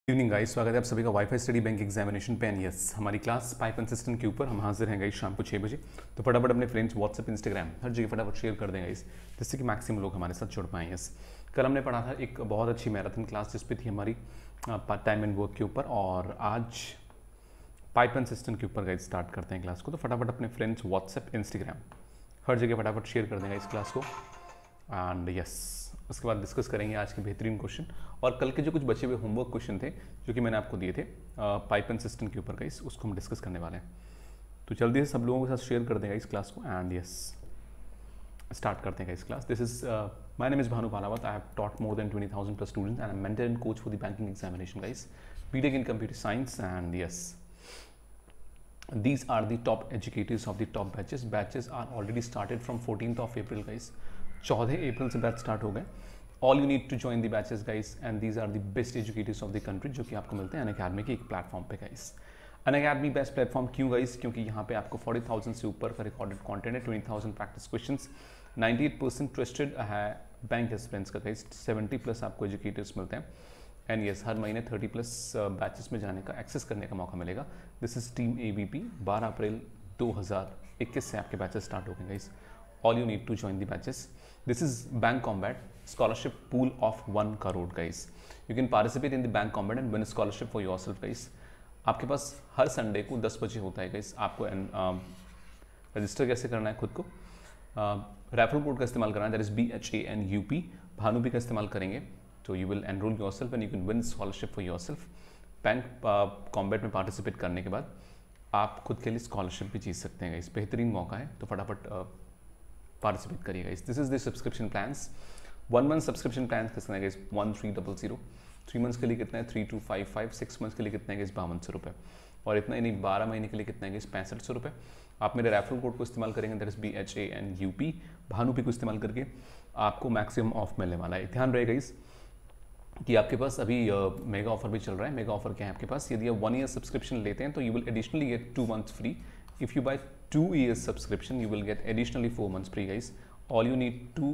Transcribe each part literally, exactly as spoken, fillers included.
Evening guys, स्वागत है आप सभी का वाईफाई स्टडी बैंक एग्जामिनेशन पे। एंड यस, हमारी क्लास पाइप एंड सिस्टम के ऊपर हम हाजिर हैं गाइस शाम को छः बजे। तो फटाफट अपने फ्रेंड्स व्हाट्सएप, इंस्टाग्राम हर जगह फटाफट शेयर कर दें गाइस, जिससे कि मैक्सिमम लोग हमारे साथ जुड़ पाएँ। यस, कल हमने पढ़ा था एक बहुत अच्छी मैराथन क्लास जिस पे थी हमारी पार्ट टाइम एंड वर्क के ऊपर, और आज पाइप एंड सिस्टम के ऊपर गाइस स्टार्ट करते हैं क्लास को। तो फटाफट अपने फ्रेंड्स व्हाट्सएप, इंस्टाग्राम हर जगह फटाफट शेयर कर देंगे इस क्लास को। एंड यस, उसके बाद डिस्कस करेंगे आज के बेहतरीन क्वेश्चन और कल के जो कुछ बचे हुए होमवर्क क्वेश्चन थे जो कि मैंने आपको दिए थे पाइप एंड सिस्टम के ऊपर गाइस, उसको हम डिस्कस करने वाले हैं। तो जल्दी से सब लोगों के साथ शेयर कर देगा इस क्लास को। एंड यस, स्टार्ट करते हैं इस class. This is my name is Bhanu Palawat. I have taught more than twenty thousand plus students and I am mentor and coach for the banking examination guys, BTech in computer science. And yes, these are the top educators of the top batches. Batches are already started from fourteenth of April guys. चौदह अप्रैल से batch start हो गए। All you need to join the batches guys, and these are the best educators of the country जो कि आपको मिलते हैं Unacademy के एक प्लेटफॉर्म पे गाइस। अनअकैडमी बेस्ट प्लेटफॉर्म क्यों गाइस? क्योंकि यहाँ पे आपको फोर्टी थाउजेंड से ऊपर का रिकॉर्डेड कंटेंट है, twenty thousand practice questions, ninety eight percent trusted है बैंक एस्पिरेंट्स का गाइस, सेवेंटी प्लस आपको एजुकेटर्स मिलते हैं। एंड यस, हर महीने थर्टी प्लस बैचेस में जाने का, एक्सेस करने का मौका मिलेगा। This is team A B P. बारह अप्रैल दो हज़ार इक्कीस से आपके बैचेस स्टार्ट हो गए guys. All you need to join the batches. This is bank combat scholarship pool of one crore guys. You can participate in the bank combat and win scholarship for yourself guys. आपके पास हर Sunday को दस बजे होता है guys. आपको register uh, कैसे करना है खुद को? रेफरल कोड का इस्तेमाल करना है, that is B H A N U P. Bhanu भी का इस्तेमाल करेंगे तो you will enrol yourself and you can win scholarship for yourself. Bank combat में पार्टिसिपेट करने के बाद आप खुद के लिए स्कॉलरशिप भी जीत सकते हैं गाइस। बेहतरीन मौका है, तो फटाफट पार्टिसिपेट करिएगा guys. This is the subscription plans. One month subscription plan कितना है guys? One three double zero. Three months के लिए कितना है? Three two five five. Six months के लिए कितना है गाइस? बावन सौ रुपये। और इतना ही नहीं, बारह महीने के लिए कितना है गाइस? पैंसठ सौ रुपये। आप मेरे रेफरल कोड को इस्तेमाल करेंगे, that is B H A N U P. Bhanu P को इस्तेमाल करके आपको मैक्सिमम ऑफ मिलने वाला है। ध्यान रहेगा गाइस कि आपके पास अभी मेगा ऑफर भी चल रहा है। मेगा ऑफर क्या है आपके पास? यदि आप वन ईयर सब्सक्रिप्शन लेते हैं तो you will additionally get two months free. If you buy two years subscription you will get additionally four months free guys. All you need to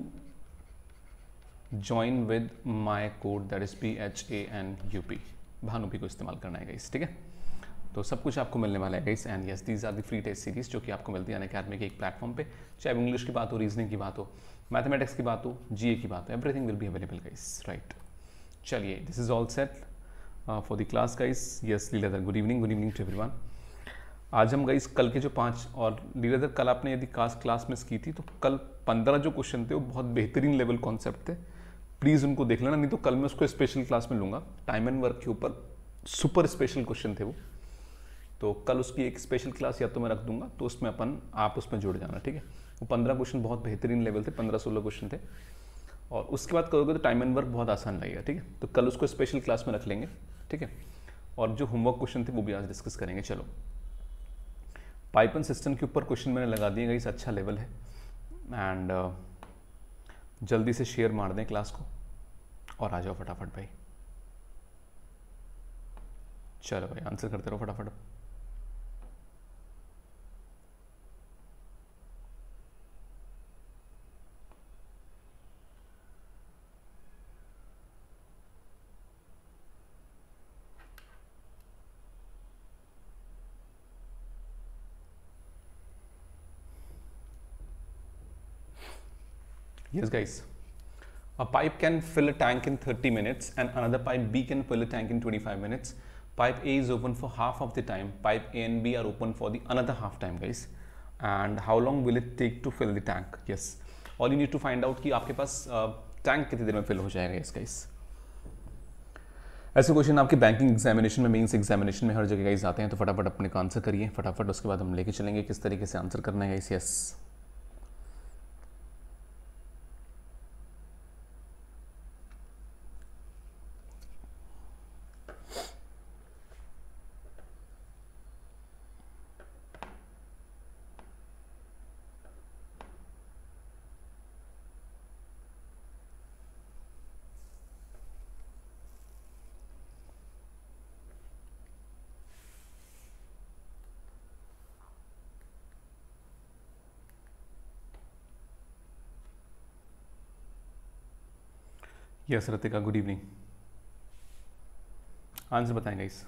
join with my code, that is P H A N U P. Bhanu P को इस्तेमाल करना है guys, ठीक है? तो सब कुछ आपको मिलने वाला है guys. And yes, these are the free test series जो कि आपको मिलती है अनअकैडमी के एक प्लेटफॉर्म पे। चाहे इंग्लिश की बात हो, रीजनिंग की बात हो, मैथमेटिक्स की बात हो, जीए की बात हो, everything will be available guys, right? चलिए, this is all set for the class guys. Yes Leeladhar, good evening. Good evening to everyone. आज हम गाइस कल के जो पांच, और लीलाधर कल आपने यदि क्लास क्लास मिस की थी तो कल पंद्रह जो क्वेश्चन थे वो बहुत बेहतरीन लेवल कॉन्सेप्ट थे, प्लीज़ उनको देख लेना, नहीं तो कल मैं उसको स्पेशल क्लास में लूँगा। टाइम एंड वर्क के ऊपर सुपर स्पेशल क्वेश्चन थे वो, तो कल उसकी एक स्पेशल क्लास या तो मैं रख दूंगा, तो उसमें अपन आप उसमें जुड़ जाना, ठीक है? वो पंद्रह क्वेश्चन बहुत बेहतरीन लेवल थे, पंद्रह सोलह क्वेश्चन थे, और उसके बाद करोगे तो टाइम एंड वर्क बहुत आसान लगेगा, ठीक है? तो कल उसको स्पेशल क्लास में रख लेंगे, ठीक है? और जो होमवर्क क्वेश्चन थे वो भी आज डिस्कस करेंगे। चलो, पाइप एंड सिस्टम के ऊपर क्वेश्चन मैंने लगा दिए गाइस, अच्छा लेवल है। एंड uh, जल्दी से शेयर मार दें क्लास को और आ जाओ फटाफट भाई। चलो भाई, आंसर करते रहो फटाफट। Yes guys, a pipe can fill a tank in thirty minutes and another pipe B can fill a tank in twenty-five minutes. Pipe A is open for half of the time. Pipe A and B are open for the another half time guys. And how long will it take to fill the tank? Yes, all you need to find out कि आपके पास tank uh, कितनी देर में fill हो जाएगा इस guys. ऐसे question आपके banking examination में, मेंस एग्जामिनेशन में हर जगह गाइस आते हैं, तो फटाफट अपने का आंसर करिए फटाफट। उसके बाद हम लेके चलेंगे किस तरीके से आंसर करना है guys. Yes, yes Ritika, good evening. Answer बताएंगे इस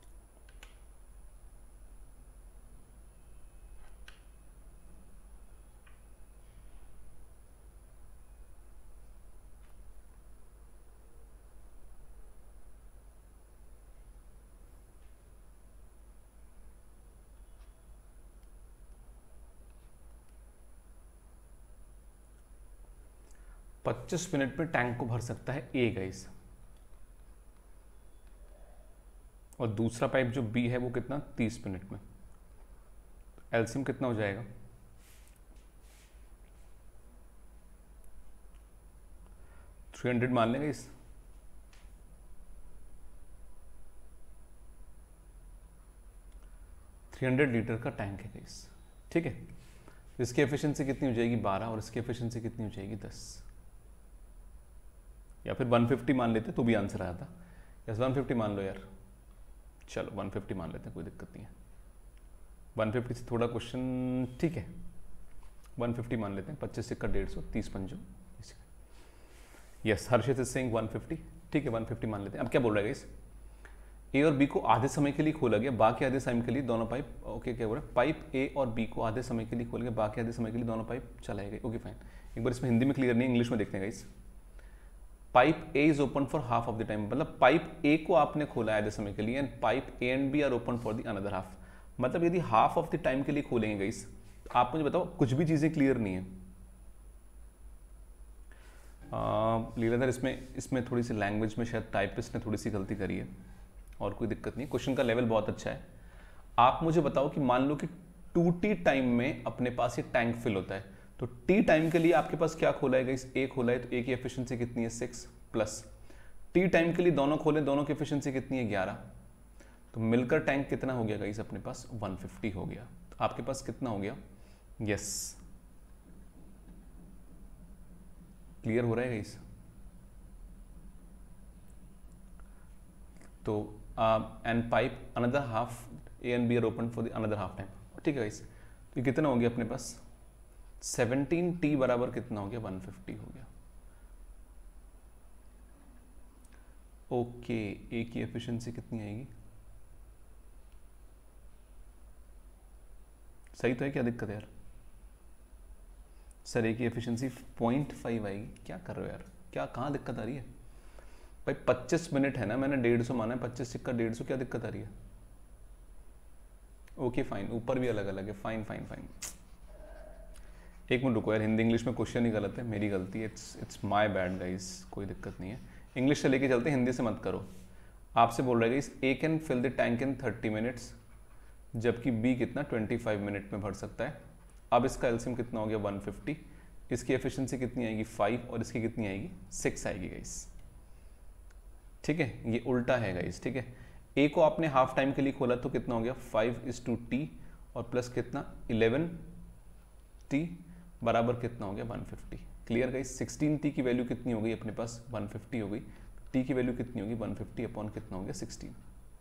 पच्चीस मिनट में टैंक को भर सकता है ए गाइस, और दूसरा पाइप जो बी है वो कितना तीस मिनट में। एलसीएम कितना हो जाएगा, थ्री हंड्रेड मान लेंगे इस, थ्री हंड्रेड लीटर का टैंक है गाइस, ठीक है। इसकी एफिशिएंसी कितनी हो जाएगी बारह, और इसकी एफिशिएंसी कितनी हो जाएगी दस, या फिर वन फिफ्टी मान लेते तो भी आंसर आया था। यस वन फिफ्टी मान लो यार, चलो वन फिफ्टी मान लेते हैं, कोई दिक्कत नहीं है। वन फिफ्टी से थोड़ा क्वेश्चन ठीक है, वन फिफ्टी मान लेते हैं, पच्चीस सिक्का डेढ़ सौ, तीस पंजो, yes Harshit is saying one fifty, ठीक है वन फिफ्टी मान लेते हैं। अब क्या बोल रहा है इस ए और बी को आधे समय के लिए खोला गया, बाकी आधे समय के लिए दोनों पाइप, ओके क्या बोल रहा है, पाइप ए और बी को आधे समय के लिए खोल गया, बाकी आधे समय के लिए दोनों पाइप चलाए गए, ओके फाइन। एक बार इसमें हिंदी में क्लियर नहीं, इंग्लिश में देखते हैं guys. Pipe A is open for half of the time, मतलब पाइप ए को आपने खोला है आधे समय के लिए, and pipe A and B are open for the another half. मतलब यदि हाफ ऑफ द टाइम के लिए खोलेंगे गाइस, तो आप मुझे बताओ, कुछ भी चीजें क्लियर नहीं है। लीलाधर इसमें इसमें थोड़ी सी लैंग्वेज में शायद टाइपिस्ट ने थोड़ी सी गलती करी है, और कोई दिक्कत नहीं, क्वेश्चन का लेवल बहुत अच्छा है। आप मुझे बताओ कि मान लो कि टू टी टाइम में अपने पास ये टैंक फिल होता है, तो टी टाइम के लिए आपके पास क्या खोला है गाइस, ए खोला है, तो ए की एफिशिएंसी कितनी है सिक्स, प्लस टी टाइम के लिए दोनों खोले, दोनों की एफिशिएंसी कितनी है ग्यारह, तो मिलकर टैंक कितना हो गया गाइस अपने पास वन फिफ्टी हो गया। तो आपके पास कितना हो गया, यस क्लियर हो रहा है गाइस। तो and pipe another half A and B are open for the another half time, ठीक है गाइस। तो कितना हो गया अपने पास सेवनटीन टी बराबर कितना हो गया वन फिफ्टी हो गया, ओके। ए की एफिशिएंसी कितनी आएगी, सही तो है, क्या दिक्कत है यार सर, ए की एफिशिएंसी पॉइंट फाइव आएगी, क्या कर रहे हो यार, क्या कहाँ दिक्कत आ रही है भाई, पच्चीस मिनट है ना, मैंने डेढ़ सौ माना है, पच्चीस सिक्का डेढ़ सौ, क्या दिक्कत आ रही है, ओके फाइन, ऊपर भी अलग अलग है, फाइन फाइन फाइन। एक मिनट रुको यार, हिंदी इंग्लिश में क्वेश्चन ही गलत है, मेरी गलती है, it's it's my bad guys, कोई दिक्कत नहीं है, इंग्लिश से लेके चलते, हिंदी से मत करो। आपसे बोल रहे guys A can fill the tank in thirty minutes, जबकि बी कितना ट्वेंटी फाइव मिनट में भर सकता है। अब इसका एलसीएम कितना हो गया वन फिफ्टी, इसकी एफिशिएंसी कितनी आएगी फाइव, और इसकी कितनी आएगी सिक्स आएगी गाइस, ठीक है, ये उल्टा है गाइस, ठीक है। ए को आपने हाफ टाइम के लिए खोला तो कितना हो गया फाइव इज टू टी, और प्लस कितना इलेवन टी बराबर कितना हो गया one fifty, clear guys. Sixteen T की वैल्यू कितनी हो गई अपने पास वन फिफ्टी हो गई, टी की वैल्यू कितनी होगी वन फिफ्टी अपॉन कितना हो गया सिक्सटीन।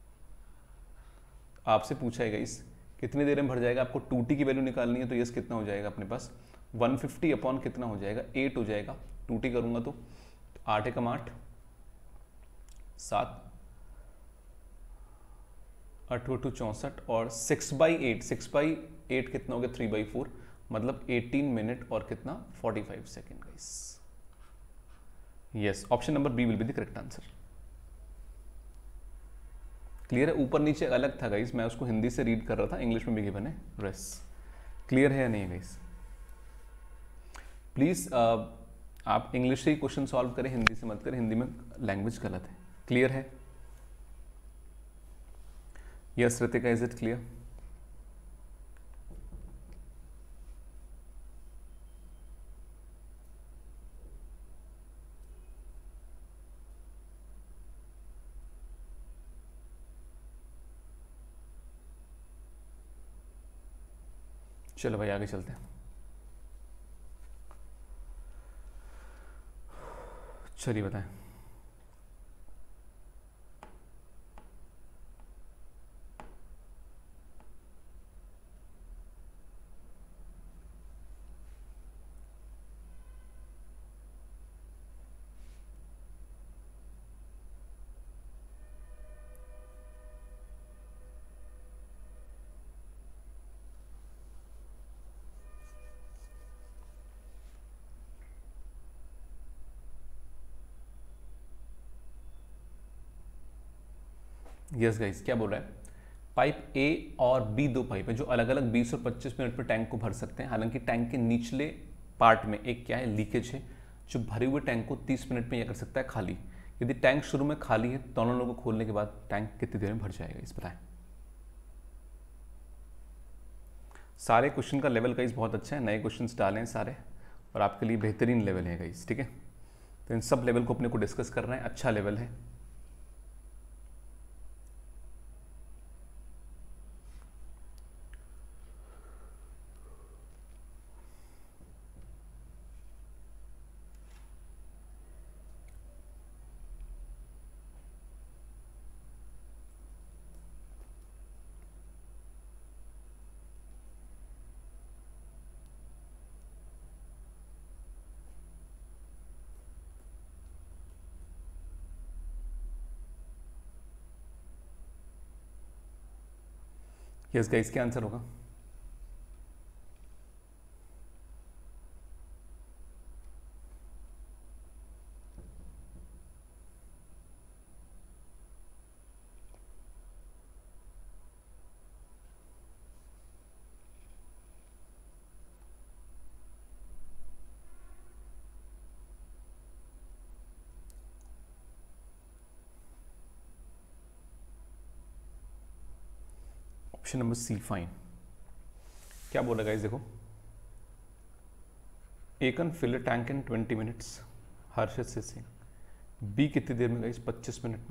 आपसे पूछा है गाइस कितनी देर में भर जाएगा, आपको टू टी की वैल्यू निकालनी है, तो यस कितना हो जाएगा अपने पास वन फिफ्टी अपॉन कितना हो जाएगा एट हो जाएगा, टू टी करूंगा तो आठ एकम आठ, सात अठो टू चौंसठ, और six by eight, six by eight कितना हो गया थ्री बाई फोर, मतलब एटीन मिनट और कितना forty five second guys. Yes option number B will be the correct answer, clear है। ऊपर नीचे अलग था गाइस, मैं उसको हिंदी से रीड कर रहा था, इंग्लिश में भी गिवन है रेस, क्लियर है या नहीं गाइस। प्लीज आप इंग्लिश से ही क्वेश्चन सॉल्व करें, हिंदी से मत करें, हिंदी में लैंग्वेज गलत है, क्लियर है। Yes Ritika is it clear, चलो भाई आगे चलते हैं। चलिए बताएं, यस गाइस, क्या बोल रहा है, पाइप ए और बी दो पाइप है जो अलग अलग बीस और पच्चीस मिनट में टैंक को भर सकते हैं। हालांकि टैंक के निचले पार्ट में एक क्या है, लीकेज है, जो भरे हुए टैंक को तीस मिनट में यह कर सकता है खाली। यदि टैंक शुरू में खाली है, दोनों लोगों को खोलने के बाद टैंक कितनी देर में भर जाएगा, इस बताएं। सारे क्वेश्चन का लेवल गाइस बहुत अच्छा है, नए क्वेश्चंस डाले हैं सारे और आपके लिए बेहतरीन लेवल है गाइस, ठीक है। तो इन सब लेवल को अपने को डिस्कस करना है, अच्छा लेवल है। यस गाइस, क्या आंसर होगा? Option number C, fine. क्या बोला गाइस, देखो, A can fill a tank in twenty minutes, Harshit से सिंह। बी कितनी देर में गाइस? पच्चीस मिनट में।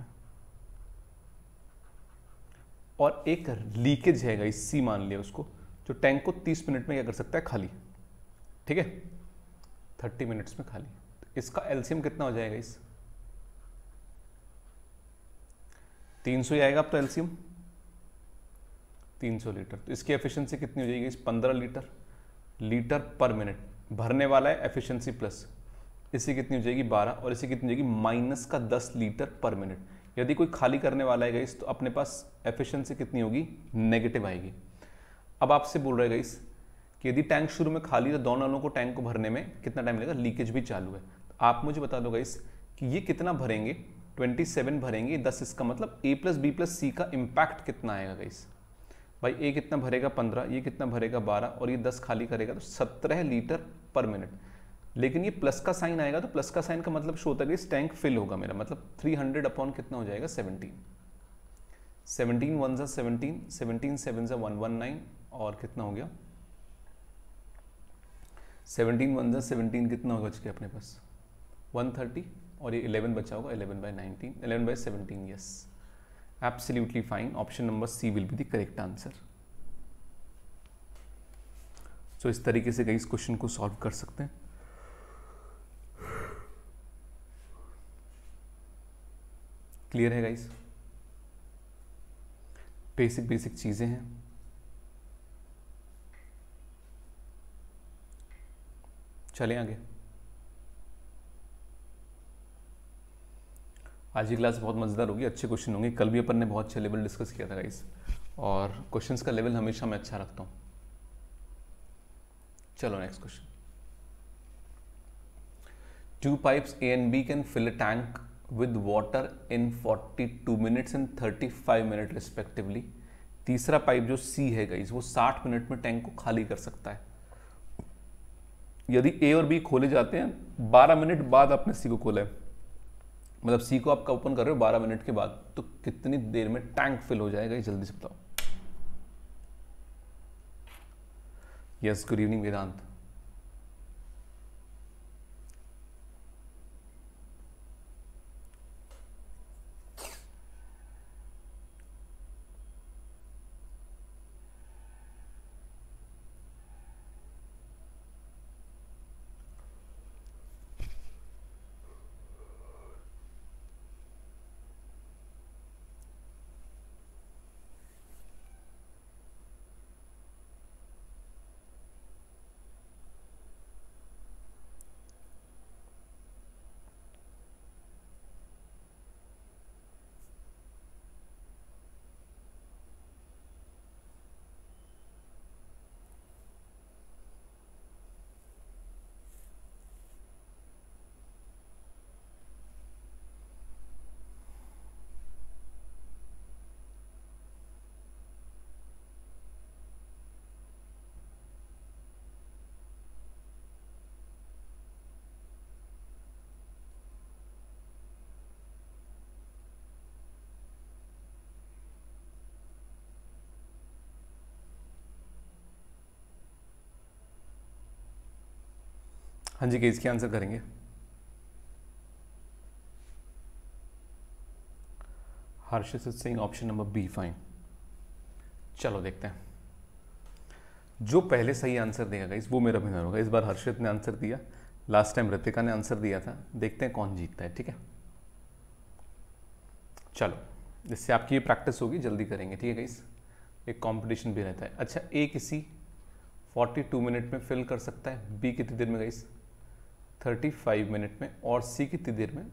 और एक लीकेज है गाइस, सी मान लिया उसको, जो टैंक को तीस मिनट में क्या कर सकता है, खाली, ठीक है, थर्टी मिनट्स में खाली। तो इसका एलसीएम कितना हो जाएगा इस? तीन सौ ही आएगा अब तो एलसीएम, तीन सौ लीटर। तो इसकी एफिशिएंसी कितनी हो जाएगी इस? पंद्रह लीटर लीटर पर मिनट भरने वाला है, एफिशिएंसी प्लस इसी कितनी हो जाएगी? बारह, और इसी कितनी हो जाएगी? माइनस का दस लीटर पर मिनट। यदि कोई खाली करने वाला है गाइस, तो अपने पास एफिशिएंसी कितनी होगी? नेगेटिव आएगी। अब आपसे बोल रहे गाइस कि यदि टैंक शुरू में खाली है तो दोनों वालों को टैंक को भरने में कितना टाइम लगेगा? लीकेज भी चालू है। तो आप मुझे बता दो गाइस कि ये कितना भरेंगे? सत्ताईस भरेंगे, दस, इसका मतलब A plus B plus C का इम्पैक्ट कितना आएगा गाइस? भाई ए कितना भरेगा? पंद्रह, ये कितना भरेगा? बारह, और ये दस खाली करेगा तो सत्रह लीटर पर मिनट। लेकिन ये प्लस का साइन आएगा, तो प्लस का साइन का मतलब शो होता है कि टैंक फिल होगा मेरा, मतलब तीन सौ अपॉन कितना हो जाएगा? सत्रह। सत्रह वन जा सत्रह, सत्रह सेवन जा वन वन नाइन, और कितना हो गया? सत्रह वन जा सत्रह, कितना होगा बच गया अपने पास? एक सौ तीस, और ये ग्यारह बचा होगा, ग्यारह बाय नाइनटीन, ग्यारह बाय सत्रह, yes, absolutely fine. Option number C will be the correct answer. So इस तरीके से इस क्वेश्चन को सॉल्व कर सकते हैं। क्लियर है गाइस? बेसिक बेसिक चीजें हैं। चलें आगे। आज की क्लास बहुत मजेदार होगी, अच्छे क्वेश्चन होंगे। कल भी अपन ने बहुत अच्छे लेवल डिस्कस किया था गाइस, और क्वेश्चंस का लेवल हमेशा मैं अच्छा रखता हूं। चलो next question. Two pipes A and B can fill a tank with water in forty-two minutes and thirty-five minute respectively. तीसरा पाइप जो सी है गाइस, वो साठ मिनट में टैंक को खाली कर सकता है। यदि ए और बी खोले जाते हैं बारह मिनट बाद, आपने सी को खोला है, मतलब सी को आपका ओपन कर रहे हो बारह मिनट के बाद, तो कितनी देर में टैंक फिल हो जाएगा, जल्दी से बताओ। Yes, good evening Vedant. हाँ जी, केस की आंसर करेंगे। Harshit Singh option number B, fine. चलो देखते हैं जो पहले सही आंसर देगा गाइस वो मेरा विनर होगा। इस बार हर्षित ने आंसर दिया, लास्ट टाइम रितिका ने आंसर दिया था। देखते हैं कौन जीतता है, ठीक है। चलो, जिससे आपकी ये प्रैक्टिस होगी, जल्दी करेंगे, ठीक है गाइस। एक कंपटीशन भी रहता है। अच्छा, ए किसी बयालीस मिनट में फिल कर सकता है, बी कितनी देर में गाइस? पैंतीस मिनट में, और सी कितनी देर में?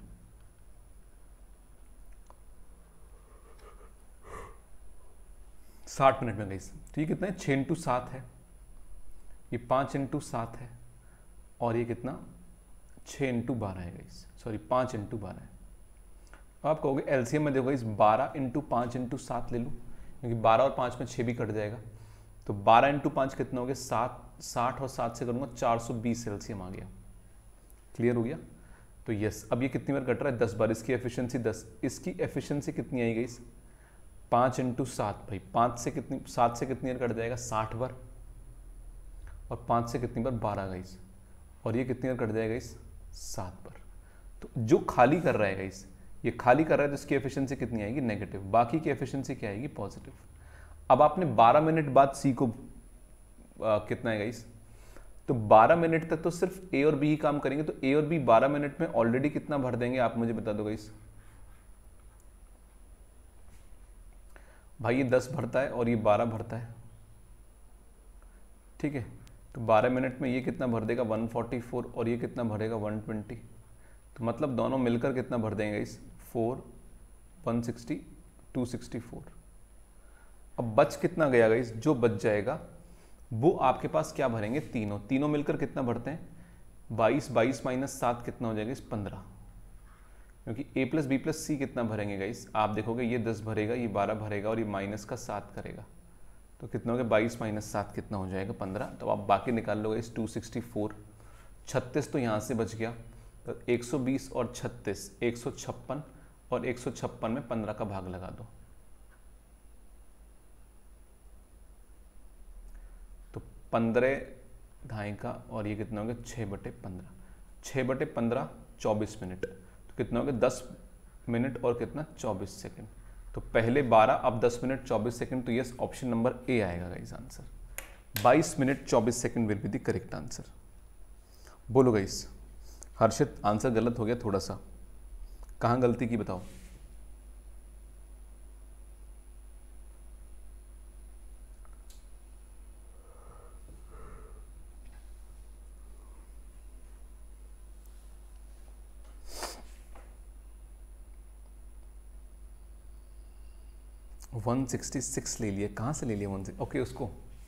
साठ मिनट में गाइस। तो ये कितना है? छः इंटू सात है, ये पाँच इंटू सात है, और ये कितना? छः इंटू बारह है गाइस, सॉरी पाँच इंटू बारह है। आप कहोगे एलसीएम में देखो गाइस, बारह इंटू पाँच इंटू सात ले लूँ, क्योंकि बारह और पाँच में छः भी कट जाएगा। तो बारह इंटू पाँच कितना हो गया? सात। साठ और सात से करूँगा चार सौ बीस एलसीएम आ गया। क्लियर हो गया? तो यस, अब ये कितनी बार कट रहा है? दस बार। इसकी एफिशिएंसी दस। इसकी एफिशिएंसी कितनी आई गाइस? पाँच इंटू सात। भाई पाँच से कितनी, सात से कितनी बार कट जाएगा? साठ बार। और पाँच से कितनी बार? बारह गाइस। और ये कितनी बार कट जाएगा गाइस? सात बार। तो जो खाली कर रहा है गाइस, ये खाली कर रहा है, तो इसकी एफिशिएंसी कितनी आएगी? नेगेटिव। बाकी की एफिशिएंसी क्या आएगी? पॉजिटिव। अब आपने बारह मिनट बाद सी को आ, कितना है गाइस? तो बारह मिनट तक तो सिर्फ ए और बी ही काम करेंगे। तो ए और बी बारह मिनट में ऑलरेडी कितना भर देंगे, आप मुझे बता दो गाइस। भाई ये दस भरता है और ये बारह भरता है, ठीक है। तो बारह मिनट में ये कितना भर देगा? एक सौ चौवालीस, और ये कितना भरेगा? एक सौ बीस। तो मतलब दोनों मिलकर कितना भर देंगे इस? Four, one sixty, two sixty four. अब बच कितना गया गाइस? जो बच जाएगा वो आपके पास क्या भरेंगे? तीनों। तीनों मिलकर कितना भरते हैं? बाईस। बाईस माइनस सात कितना हो जाएगा इस? पंद्रह। क्योंकि a plus B plus C कितना भरेंगे गाइस? आप देखोगे ये दस भरेगा, ये बारह भरेगा, और ये माइनस का सात करेगा। तो कितना हो गया? बाईस माइनस सात कितना हो जाएगा? पंद्रह। तो आप बाकी निकाल लोगे इस टू सिक्सटी फोर। छत्तीस तो यहाँ से बच गया, तो एक सौ बीस और छत्तीस, एक सौ छप्पन, और एक सौ छप्पन में पंद्रह का भाग लगा दो। तो पंद्रह ढाई का, और ये कितना हो गया? छः बटे पंद्रह। छः बटे पंद्रह चौबीस मिनट। तो कितना हो गया? दस मिनट और कितना? चौबीस सेकंड। तो पहले बारह, अब दस मिनट चौबीस सेकंड। तो यस, ऑप्शन नंबर ए आएगा गाइस आंसर। बाईस मिनट चौबीस second will be the correct answer. बोलो गाइस। हर्षित आंसर गलत हो गया थोड़ा सा, कहाँ गलती की बताओ? वन सिक्सटी सिक्स ले लिया, कहाँ से ले लिया? वन ओके उसको,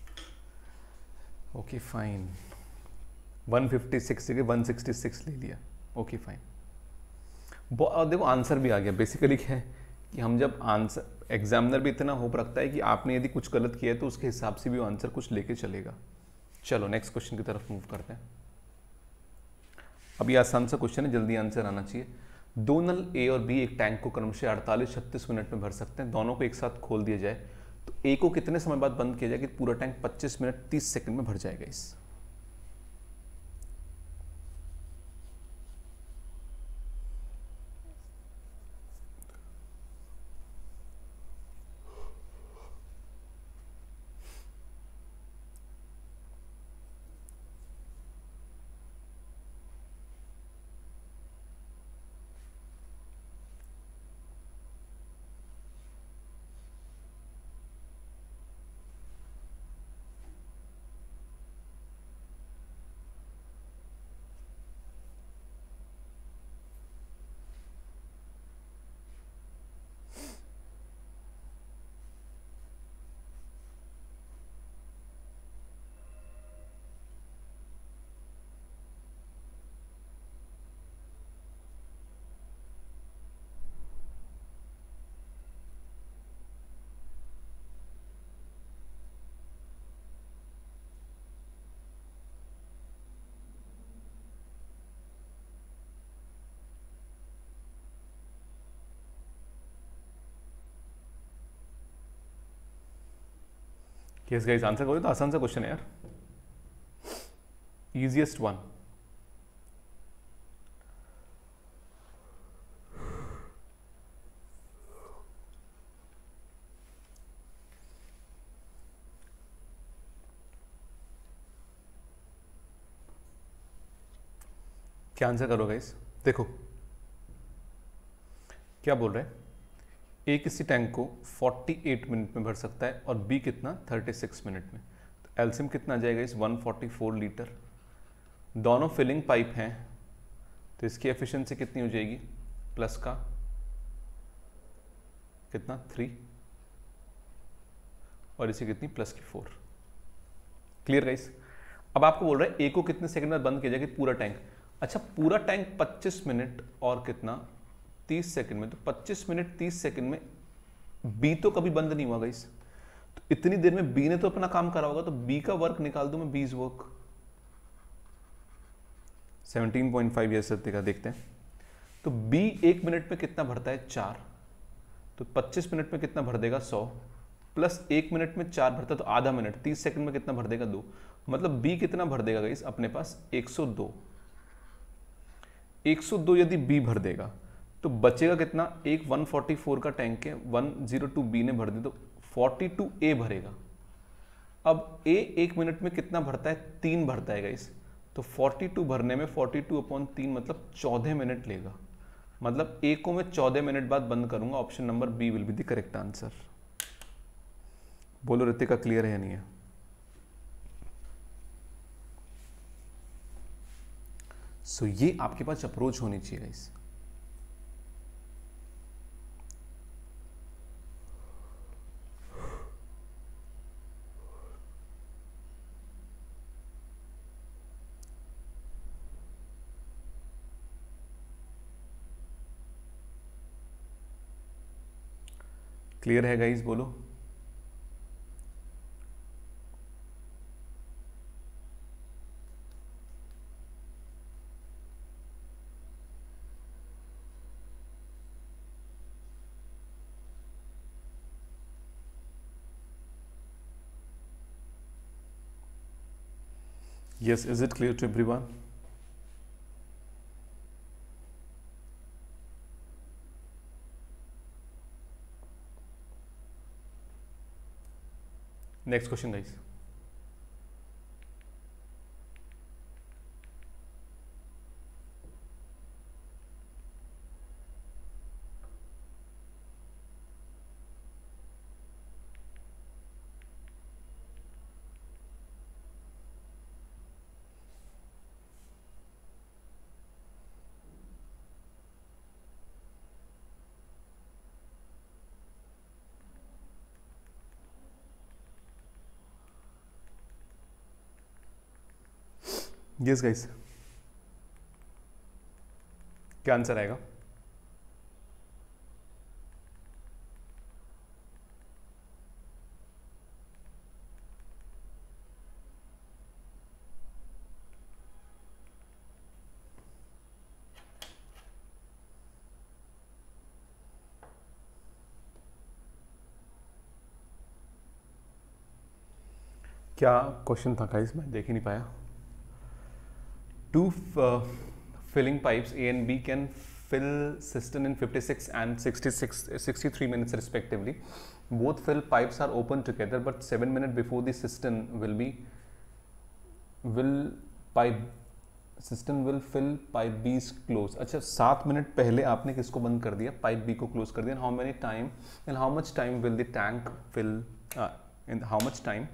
okay fine. One fifty six जगह वन सिक्सटी सिक्स ले लिया, ओके फाइन। और देखो आंसर भी आ गया। बेसिकली क्या है कि हम जब आंसर, एग्जामिनर भी इतना होप रखता है कि आपने यदि कुछ गलत किया है तो उसके हिसाब से भी वो आंसर कुछ लेके चलेगा। चलो नेक्स्ट क्वेश्चन की तरफ मूव करते हैं। अब ये आसान सा क्वेश्चन है, जल्दी आंसर आना चाहिए। दो नल ए और बी एक टैंक को क्रमशः अड़तालीस छत्तीस मिनट में भर सकते हैं। दोनों को एक साथ खोल दिया जाए तो ए को कितने समय बाद बंद किया जाए कि पूरा टैंक पच्चीस मिनट तीस सेकंड में भर जाएगा? इस यस गाइस, आंसर करो। तो आसान सा क्वेश्चन है यार, इजिएस्ट वन। क्या आंसर करोगे इस? देखो क्या बोल रहे हैं, ए किसी टैंक को अड़तालीस मिनट में भर सकता है और बी कितना छत्तीस मिनट में। तो एलसीएम कितना आ जाएगा इस एक सौ चौवालीस लीटर। दोनों फिलिंग पाइप हैं तो इसकी एफिशिएंसी कितनी हो जाएगी, प्लस का कितना थ्री और इसे कितनी प्लस की फोर। Clear guys? अब आपको बोल रहा है ए को कितने सेकंड में बंद किया जाएगा, पूरा टैंक। अच्छा पूरा टैंक पच्चीस मिनट और कितना तीस सेकंड में, तो पच्चीस मिनट तीस सेकंड में बी तो कभी बंद नहीं हुआ गाइस, तो इतनी देर में बी ने तो अपना काम करा होगा, तो बी का वर्क निकाल दूं मैं, बीज वर्क सत्रह पॉइंट फाइव ये सत्य का देखते हैं। तो बी एक मिनट में कितना भरता है, चार, तो पच्चीस मिनट में कितना भर देगा, सौ, प्लस एक मिनट में चार भरता है तो आधा मिनट, तीस सेकंड में कितना भर देगा, दो। मतलब बी कितना भर देगा गाइस अपने पास, एक सौ दो। एक सौ दो यदि बी भर देगा तो बचेगा कितना, एक एक सौ चौवालीस का टैंक है, एक सौ दो बी ने भर दिया तो बयालीस ए भरेगा। अब ए एक मिनट में कितना भरता है, तीन भरता है गाइस, तो बयालीस भरने में बयालीस अपॉन तीन मतलब चौदह मिनट लेगा। मतलब ए को मैं चौदह मिनट बाद बंद करूंगा। Option number B will be the correct answer. बोलो ऋतिका क्लियर है या नहीं है? सो so, ये आपके पास अप्रोच होनी चाहिए गाइस। क्लियर है गाइस? बोलो। Yes, is it clear to everyone? Next question guys. Yes guys, क्या आंसर आएगा? क्या क्वेश्चन था गाइस, मैं देख ही नहीं पाया। Two uh, filling pipes A and B can fill cistern in fifty-six and sixty-six, sixty-three minutes respectively. Both fill pipes are open together, but seven minutes before the cistern will be will pipe cistern will fill pipe B is close. अच्छा सात minute पहले आपने किसको बंद कर दिया, pipe B को close कर दिया। How many time and how much time will the tank fill? Uh, in how much time?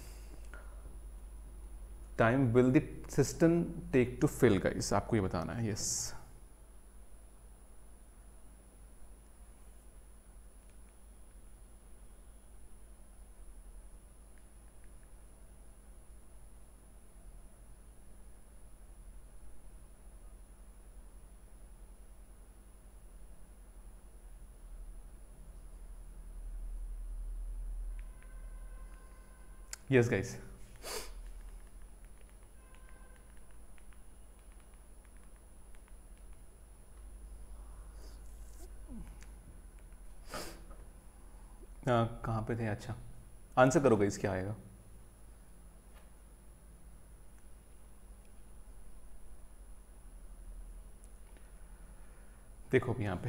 Time will the system take to fill guys, आपको ये बताना है। यस यस गाइस, कहाँ पे थे? अच्छा आंसर करो गाइस, क्या आएगा? देखो अभी यहाँ पे।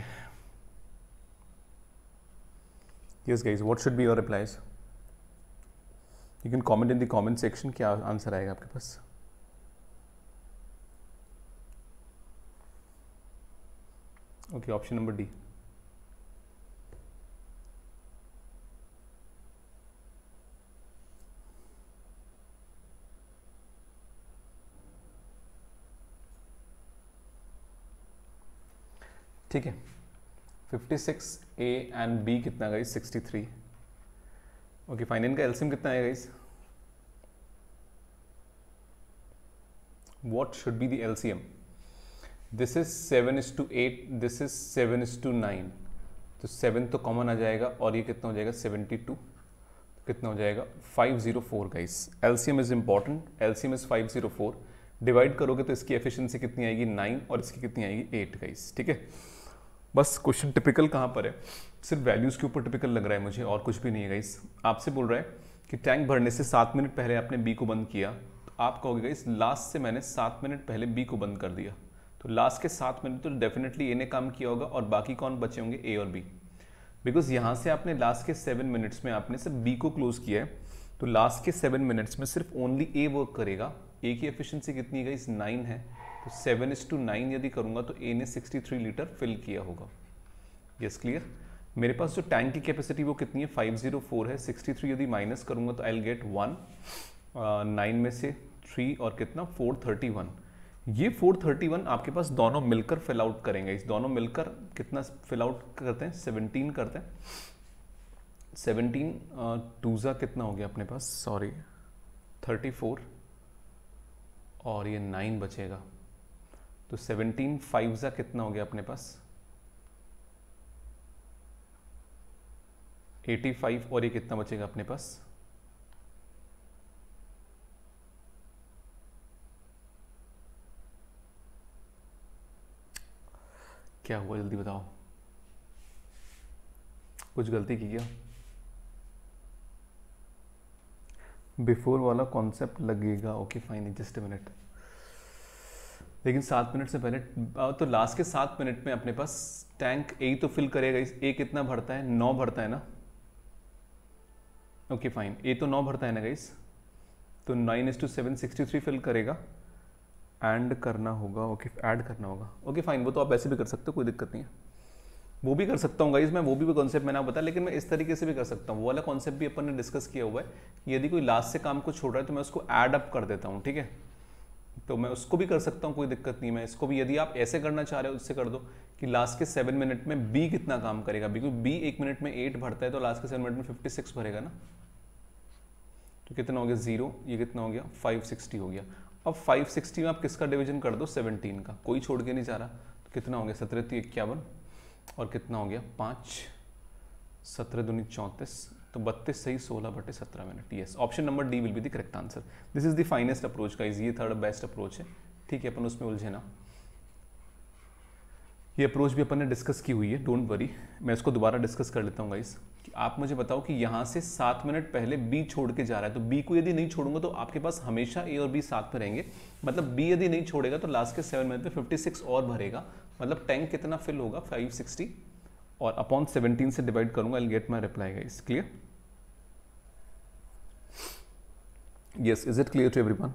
Yes guys, what should be your replies? You can comment in the comment section, क्या आंसर आएगा आपके पास? Okay, option number D. ठीक है, fifty six A and B कितना guys, sixty three. Okay fine, इनका एलसीएम कितना है guys? What should be the LCM? This is seven is to eight, this is seven is to nine, तो seven तो common आ जाएगा और ये कितना हो जाएगा सेवेंटी टू, कितना हो जाएगा five zero four guys. LCM is important, LCM is five zero four. Divide करोगे तो इसकी एफिशिएंसी कितनी आएगी नाइन और इसकी कितनी आएगी एट गाइस। ठीक है, बस क्वेश्चन टिपिकल कहाँ पर है, सिर्फ वैल्यूज़ के ऊपर टिपिकल लग रहा है मुझे और कुछ भी नहीं है गाइस। आपसे बोल रहा है कि टैंक भरने से सात मिनट पहले आपने बी को बंद किया, तो आप कहोगे गाइस लास्ट से मैंने सात मिनट पहले बी को बंद कर दिया, तो लास्ट के सात मिनट तो डेफिनेटली ए ने काम किया होगा और बाकी कौन बचे होंगे, ए और बी। बिकॉज यहाँ से आपने लास्ट के सेवन मिनट्स में आपने सिर्फ बी को क्लोज किया है, तो लास्ट के सेवन मिनट्स में सिर्फ ओनली ए वर्क करेगा। ए की एफिशिएंसी कितनी है गाइस, नाइन है, तो सेवन इज टू नाइन यदि करूंगा तो ए ने सिक्सटी थ्री लीटर फिल किया होगा। Yes clear. मेरे पास जो टैंक की कैपेसिटी वो कितनी है, फाइव ज़ीरो फोर है, सिक्सटी थ्री यदि माइनस करूंगा तो I will get one, nine में से थ्री और कितना फोर थर्टी वन। ये फोर थर्टी वन आपके पास दोनों मिलकर फिल आउट करेंगे, इस दोनों मिलकर कितना फिल आउट करते हैं, सेवनटीन करते हैं। सेवनटीन टूज़ा कितना हो गया अपने पास, सॉरी थर्टी फोर, और ये नाइन बचेगा, तो सेवनटीन फाइव ज़ा कितना हो गया अपने पास एटी फाइव, और ये कितना बचेगा अपने पास क्या हुआ जल्दी बताओ, कुछ गलती की क्या? बिफोर वाला कॉन्सेप्ट लगेगा, okay fine, just a minute. लेकिन सात मिनट से पहले तो लास्ट के सात मिनट में अपने पास टैंक ए तो फिल करेगा, इस ए कितना भरता है, नौ भरता है ना, ओके फाइन, ए तो नौ भरता है ना गाइस, तो nine is to seven sixty three fill करेगा, एंड करना होगा, ओके ऐड करना होगा, ओके फाइन, वो तो आप ऐसे भी कर सकते हो, कोई दिक्कत नहीं है, वो भी कर सकता हूँ गाइस मैं, वो भी कॉन्सेप्ट मैंने आपको बताया, लेकिन मैं इस तरीके से भी कर सकता हूँ, वो वाला कॉन्सेप्ट भी अपन ने डिस्कस किया हुआ है, यदि कोई लास्ट से काम को छोड़ रहा है तो मैं उसको ऐड अप कर देता हूँ, ठीक है, तो मैं उसको भी कर सकता हूँ, कोई दिक्कत नहीं। मैं इसको भी यदि आप ऐसे करना चाह रहे हो उससे कर दो कि लास्ट के सेवन मिनट में बी कितना काम करेगा, बिकॉज बी एक मिनट में एट भरता है, तो लास्ट के सेवन मिनट में फिफ्टी सिक्स भरेगा ना, तो कितना हो गया जीरो, ये कितना हो गया फाइव सिक्सटी हो गया। अब फाइव सिक्सटी में आप किसका डिवीजन कर दो, सेवनटीन का, कोई छोड़ के नहीं जा रहा, तो कितना हो गया सत्रह तीन इक्यावन, और कितना हो गया पाँच, सत्रह दूनी चौंतीस, तो बत्तीस सही सोलह बटे सत्रह minute. Yes, option number D will be the correct answer. This is the finest approach guys, ये थर्ड बेस्ट अप्रोच है, ठीक है, अपन उसमें उलझे ना, ये अप्रोच भी अपन ने डिस्कस की हुई है, डोंट वरी, मैं इसको दोबारा डिस्कस कर लेता हूँ गाइस। आप मुझे बताओ कि यहाँ से सात मिनट पहले बी छोड़ के जा रहा है, तो बी को यदि नहीं छोड़ूंगा तो आपके पास हमेशा ए और बी साथ में रहेंगे, मतलब बी यदि नहीं छोड़ेगा तो लास्ट के सेवन मिनट में फिफ्टी सिक्स और भरेगा, मतलब टैंक कितना फिल होगा फाइव सिक्सटी, और अपॉन सेवनटीन से डिवाइड करूंगा, I get my reply guys. Clear? Yes, is it clear to everyone?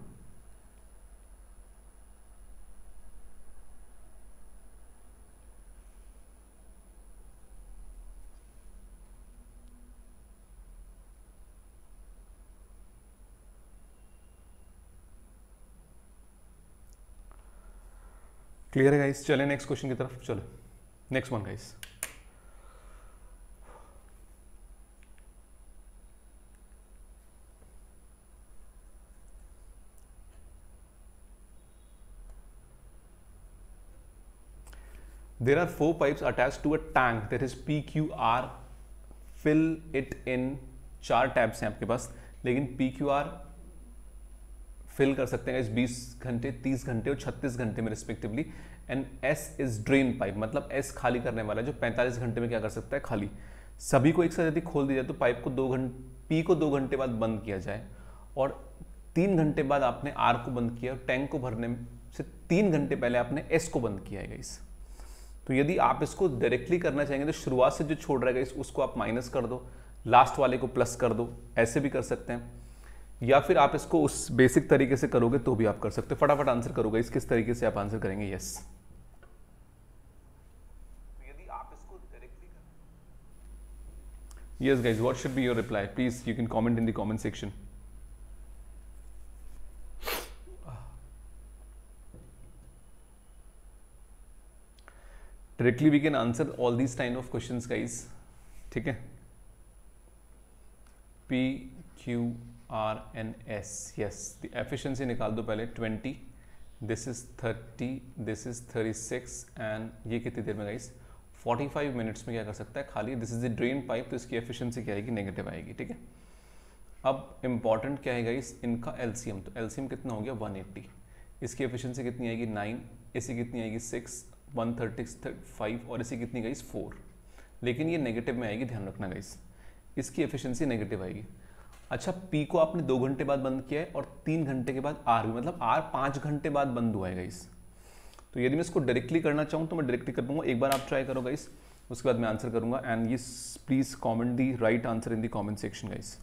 Clear है गाइस? चले नेक्स्ट क्वेश्चन की तरफ, चलो next one guys. There are four pipes attached to a tank that is P Q R. Fill it in. चार taps हैं आपके पास, लेकिन P Q R fill कर सकते हैं इस बीस घंटे, तीस घंटे और छत्तीस घंटे में respectively, and S is drain pipe, मतलब S खाली करने वाला है जो पैंतालीस घंटे में क्या कर सकता है, खाली। सभी को एक साथ यदि खोल दिया जाए तो पाइप को दो घंटे P को दो घंटे बाद बंद किया जाए, और तीन घंटे बाद आपने R को बंद किया, टैंक को भरने से तीन घंटे पहले आपने S को बंद किया है गाइस। तो यदि आप इसको डायरेक्टली करना चाहेंगे तो शुरुआत से जो छोड़ रहा है गाइस उसको आप माइनस कर दो, लास्ट वाले को प्लस कर दो, ऐसे भी कर सकते हैं, या फिर आप इसको उस बेसिक तरीके से करोगे तो भी आप कर सकते हो। फटाफट आंसर करोगे इस किस तरीके से आप आंसर करेंगे। Yes, Yes guys, what should be your reply? Please, you can comment in the comment section. Directly we can answer all these kind of questions guys. ठीक है, P, Q, R and S. Yes, the efficiency निकाल दो पहले. twenty, this is thirty, this is thirty-six and ये कितनी देर में guys? forty-five minutes में क्या कर सकता है खाली. This is the drain pipe, तो इसकी एफिशिएंसी क्या आएगी? नेगेटिव आएगी. ठीक है, अब इंपॉर्टेंट क्या है गाइस? इनका एलसीएम. तो एलसीएम कितना हो गया? one eighty. इसकी एफिशिएंसी कितनी आएगी? nine. इसी कितनी आएगी? six. one thirty-five. और इसी कितनी गाइस? four. लेकिन ये नेगेटिव में आएगी, ध्यान रखना गाइस, इसकी एफिशिएंसी नेगेटिव आएगी. अच्छा, पी को आपने दो घंटे बाद बंद किया है और तीन घंटे के बाद आर भी, मतलब आर पाँच घंटे बाद बंद हुआ है गाइस. तो यदि मैं इसको डायरेक्टली करना चाहूँ तो मैं डायरेक्टली कर दूंगा. एक बार आप ट्राई करो गाइस, उसके बाद मैं आंसर करूंगा. एंड ये please comment the right answer in the comment section guys.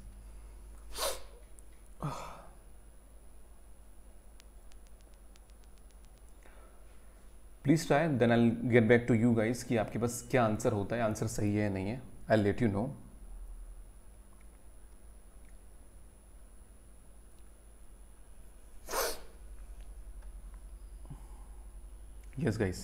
Please try, then I will get back to you guys कि आपके पास क्या आंसर होता है, आंसर सही है या नहीं है. I will let you know. Yes guys.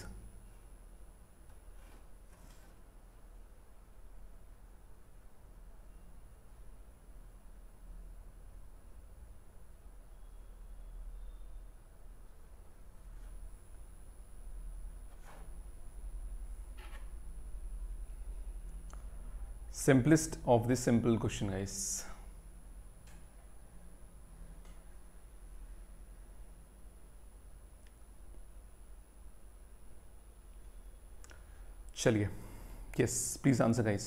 Simplest of the simple question guys. चलिए, यस प्लीज आंसर गाइस.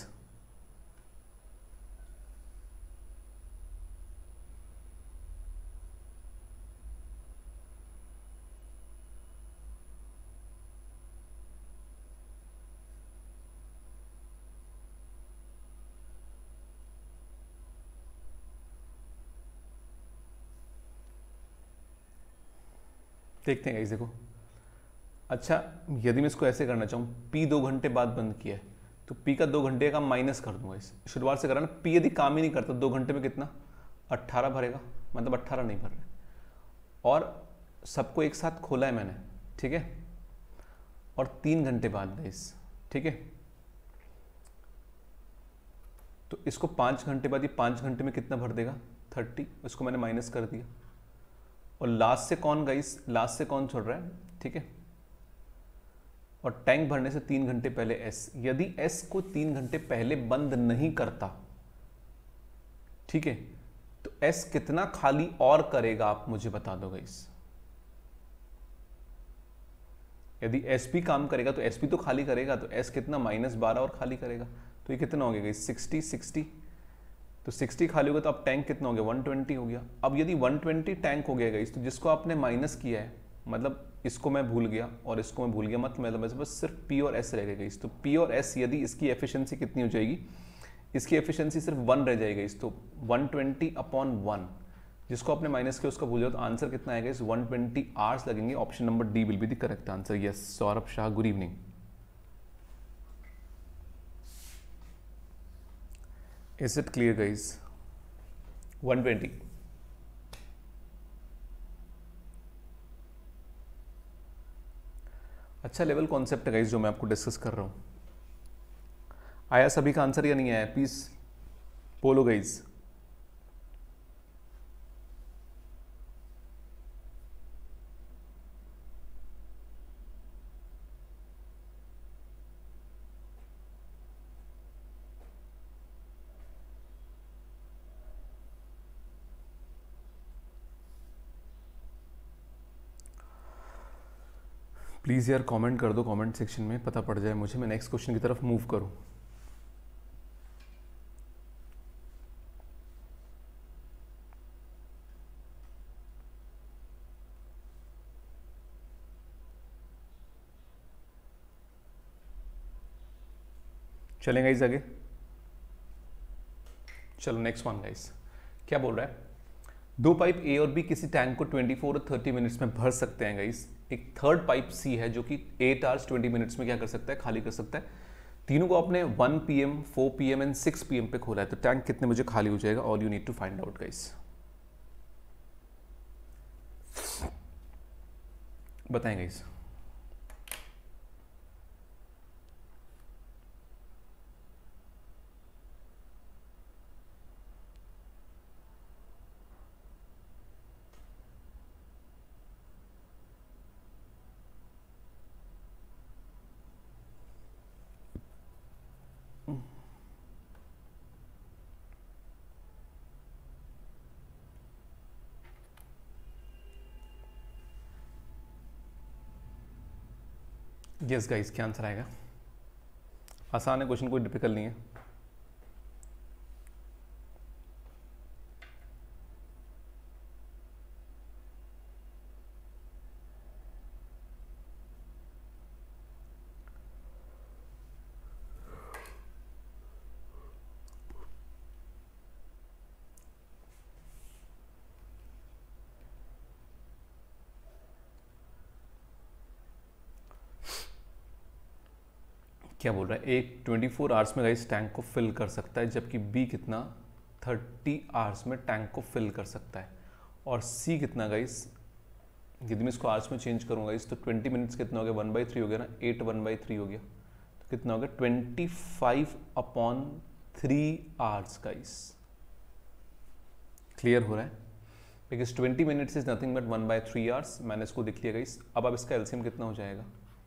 देखते हैं गाइस. देखो, अच्छा, यदि मैं इसको ऐसे करना चाहूँ, P दो घंटे बाद बंद किया है तो P का दो घंटे का माइनस कर दूंगा. इस शुरुआत से करा ना. P यदि काम ही नहीं करता दो घंटे में कितना? अट्ठारह भरेगा, मतलब अट्ठारह नहीं भर रहे. और सबको एक साथ खोला है मैंने, ठीक है, और तीन घंटे बाद गाइस. ठीक है, तो इसको पाँच घंटे बाद, ये पाँच घंटे में कितना भर देगा? थर्टी. इसको मैंने माइनस कर दिया. और लास्ट से कौन गाइस? लास्ट से कौन छोड़ रहा है? ठीक है, और टैंक भरने से तीन घंटे पहले S. यदि S को तीन घंटे पहले बंद नहीं करता, ठीक है, तो S कितना खाली और करेगा? आप मुझे बता दो गाइस. यदि S भी काम करेगा तो S भी तो खाली करेगा, तो S कितना? माइनस बारह और खाली करेगा. तो ये कितना हो गया गाइस? सिक्सटी. सिक्सटी तो सिक्सटी खाली होगा, तो अब टैंक कितना हो गया? वन ट्वेंटी हो गया. अब यदि वन ट्वेंटी टैंक हो गया गाइस, तो जिसको आपने माइनस किया है, मतलब इसको मैं भूल गया और इसको मैं भूल गया, मतलब मतलब बस सिर्फ P और S रह गएगा इस. तो P और S यदि इसकी एफिशिएंसी कितनी हो जाएगी? इसकी एफिशिएंसी सिर्फ वन रह जाएगा इस. तो वन ट्वेंटी अपॉन वन, जिसको आपने माइनस किया उसका भूल जाओ, तो आंसर कितना आएगा इस? वन ट्वेंटी आवर्स लगेंगे. Option number D will be the correct answer. Yes, Saurabh Shah, good evening. Is it clear guys? One twenty. अच्छा लेवल कॉन्सेप्ट है गाइस जो मैं आपको डिस्कस कर रहा हूं. आया सभी का आंसर या नहीं आया? प्लीज बोलो गाइस. प्लीज़ यार कमेंट कर दो कमेंट सेक्शन में, पता पड़ जाए मुझे, मैं नेक्स्ट क्वेश्चन की तरफ मूव करूं. चलें गाइस आगे. चलो नेक्स्ट वन गाइस. क्या बोल रहा है? दो पाइप ए और बी किसी टैंक को चौबीस और तीस मिनट्स में भर सकते हैं गाइस. एक थर्ड पाइप सी है जो कि एट आवर्स ट्वेंटी मिनट्स में क्या कर सकता है? खाली कर सकता है. तीनों को आपने one P M, four P M and six P M पे खोला है, तो टैंक कितने बजे खाली हो जाएगा? All you need to find out guys, बताएं गाइस। यस गाइस, क्या आंसर आएगा? आसान है क्वेश्चन, कोई डिफिकल्ट नहीं है। क्या बोल रहा है? एक ट्वेंटी फोर आवर्स में गाइस टैंक को फिल कर सकता है, जबकि बी कितना थर्टी आवर्स में टैंक को फिल कर सकता है, और सी कितना गाइस, यदि मैं इसको आवर्स में चेंज करूंगा इस, तो ट्वेंटी मिनट्स कितना हो गया? वन बाई थ्री हो गया ना, एट वन बाई थ्री हो गया, तो कितना हो गया? Twenty five upon three hours guys. Clear हो रहा है? Because twenty minutes is nothing but one by three hours, मैंने इसको लिख लिया गाइस। अब अब इसका एलसीएम कितना हो जाएगा?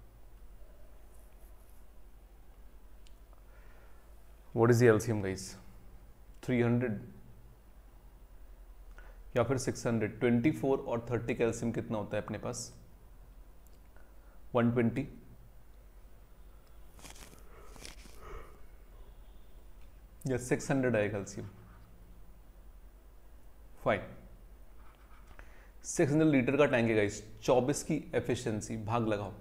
What is the LCM guys? Three hundred या फिर सिक्स हंड्रेड? ट्वेंटी फोर और थर्टी का एलसीएम कितना होता है अपने पास? One twenty. या सिक्स हंड्रेड आएगा LCM. Fine, six hundred litre का टैंक है गाइस, चौबीस की एफिशिएंसी, भाग लगाओ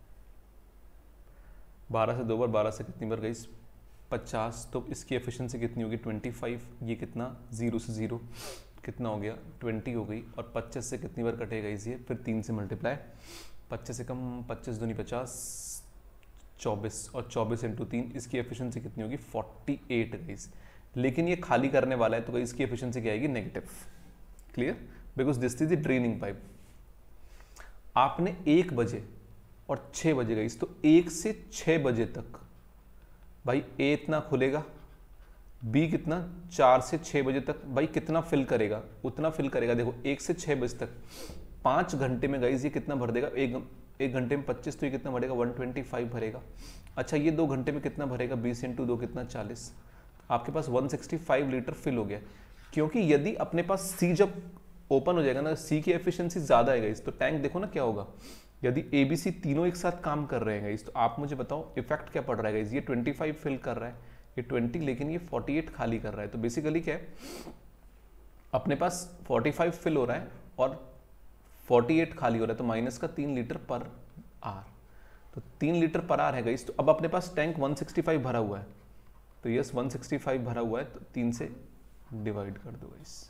बारह से, दो बार बारह से कितनी बार गाइस? पचास। तो इसकी एफिशिएंसी कितनी होगी? Twenty five. ये कितना? जीरो से जीरो कितना हो गया? ट्वेंटी हो गई। और पच्चीस से कितनी बार कटेगा ये? फिर तीन से मल्टीप्लाई, पच्चीस से कम, पच्चीस दूनी पचास, चौबीस, और चौबीस इंटू तीन, इसकी एफिशिएंसी कितनी होगी? Forty eight guys. लेकिन ये खाली करने वाला है, तो गाइस इसकी एफिशिएंसी क्या आएगी? Negative. Clear? Because this is the draining pipe. आपने एक बजे और छः बजे गाइस, तो एक से छः बजे तक भाई ए इतना खुलेगा, बी कितना चार से छः बजे तक भाई कितना फिल करेगा? उतना फिल करेगा। देखो एक से छः बजे तक पाँच घंटे में गाइस ये कितना भर देगा? एक एक घंटे में पच्चीस, तो ये कितना भरेगा? वन ट्वेंटी फाइव भरेगा। अच्छा ये दो घंटे में कितना भरेगा? बीस इंटू दो कितना? चालीस। आपके पास one sixty five litre fill हो गया। क्योंकि यदि अपने पास सी जब ओपन हो जाएगा ना, सी की एफिशिएंसी ज़्यादा है गाइस, तो टैंक देखो ना क्या होगा। यदि ए बी सी तीनों एक साथ काम कर रहे हैं गाइस, तो आप मुझे बताओ इफेक्ट क्या पड़ रहा है गाइस? ये ट्वेंटी फाइव फिल कर रहा है, ये ट्वेंटी, लेकिन ये फोर्टी एट खाली कर रहा है। तो बेसिकली क्या है, अपने पास फोर्टी फाइव फिल हो रहा है और फोर्टी एट खाली हो रहा है, तो माइनस का तीन लीटर पर आर, तो तीन लीटर पर आर है गाइस। तो अब अपने पास टैंक वन सिक्सटी फाइव भरा हुआ है, तो यस वन सिक्सटी फाइव भरा हुआ है, तो तीन से डिवाइड कर दो गाइस।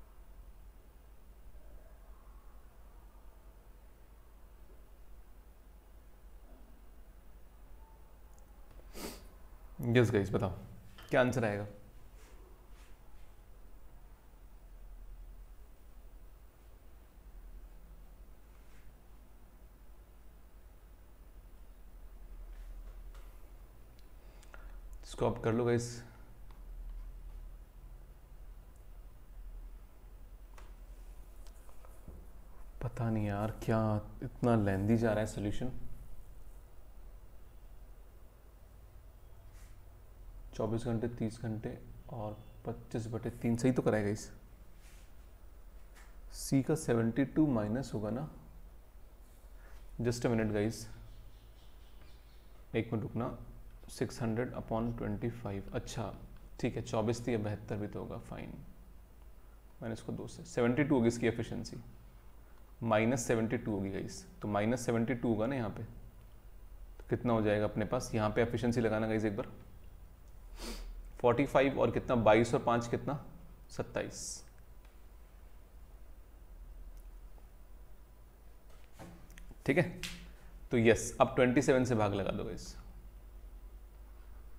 यस गाइस, बताओ क्या आंसर आएगा? इसको आप कर लो गाइस। पता नहीं यार क्या इतना लेंदी जा रहा है सॉल्यूशन। चौबीस घंटे, तीस घंटे और पच्चीस बटे तीन, सही तो कराएगा इस। सी का सेवेंटी टू माइनस होगा ना, जस्ट अ मिनट गाइस, एक मिनट रुकना। Six hundred upon twenty five, अच्छा ठीक है, चौबीस थी, बहत्तर भी तो होगा, फाइन। मैंने इसको दो से सेवेंटी टू होगी इसकी एफिशिएंसी, माइनस सेवेंटी टू होगी गाइस, तो माइनस सेवेंटी टू होगा ना यहाँ पे, तो कितना हो जाएगा अपने पास? यहाँ पे एफिशिएंसी लगाना गाइस एक बार, फोर्टी फाइव और कितना, बाईस और पाँच कितना, सत्ताईस। ठीक है, तो यस अब सत्ताईस से भाग लगा दो गाइस।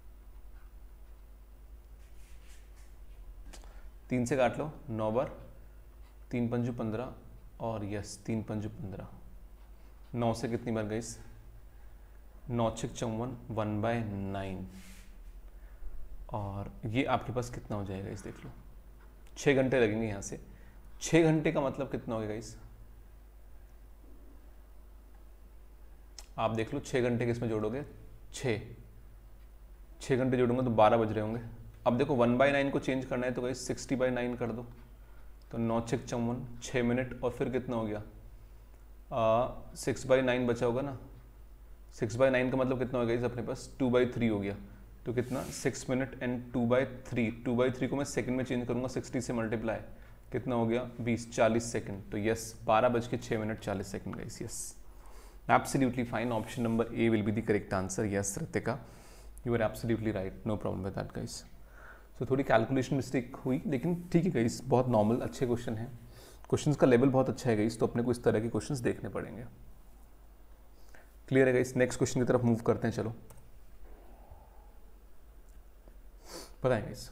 तीन से काट लो, नौ बार, तीन पंजू पंद्रह, और यस तीन पंजू पंद्रह, नौ से कितनी बार गाइस, नौ छक चौवन, वन बाय नाइन, और ये आपके पास कितना हो जाएगा इस देख लो, छः घंटे लगेंगे यहाँ से। छः घंटे का मतलब कितना हो गया गाइस, आप देख लो छः घंटे किसमें जोड़ोगे, छः छः घंटे जोड़ूंगा तो बारह बज रहे होंगे। अब देखो वन बाई नाइन को चेंज करना है तो गाइस सिक्सटी बाई नाइन कर दो, तो नौ छक चौवन, छः मिनट, और फिर कितना हो गया, सिक्स बाई नाइन बचा होगा ना, सिक्स बाई नाइन का मतलब कितना हो गया अपने पास, टू बाई थ्री हो गया, तो कितना six minute and two by three, two by three को मैं सेकंड में चेंज करूंगा, सिक्सटी से मल्टीप्लाई, कितना हो गया बीस, चालीस सेकंड, तो यस बारह बज के छः मिनट चालीस second guys, yes absolutely fine, option number A will be the correct answer, yes Ritika you are absolutely right, no problem with that guys. So थोड़ी कैलकुलेशन मिस्टेक हुई, लेकिन ठीक है गाइस, बहुत नॉर्मल अच्छे क्वेश्चन हैं, क्वेश्चंस का लेवल बहुत अच्छा है गाइस, तो अपने को इस तरह के क्वेश्चंस देखने पड़ेंगे। क्लियर है गाइस, नेक्स्ट क्वेश्चन की तरफ मूव करते हैं, चलो बताएं guys.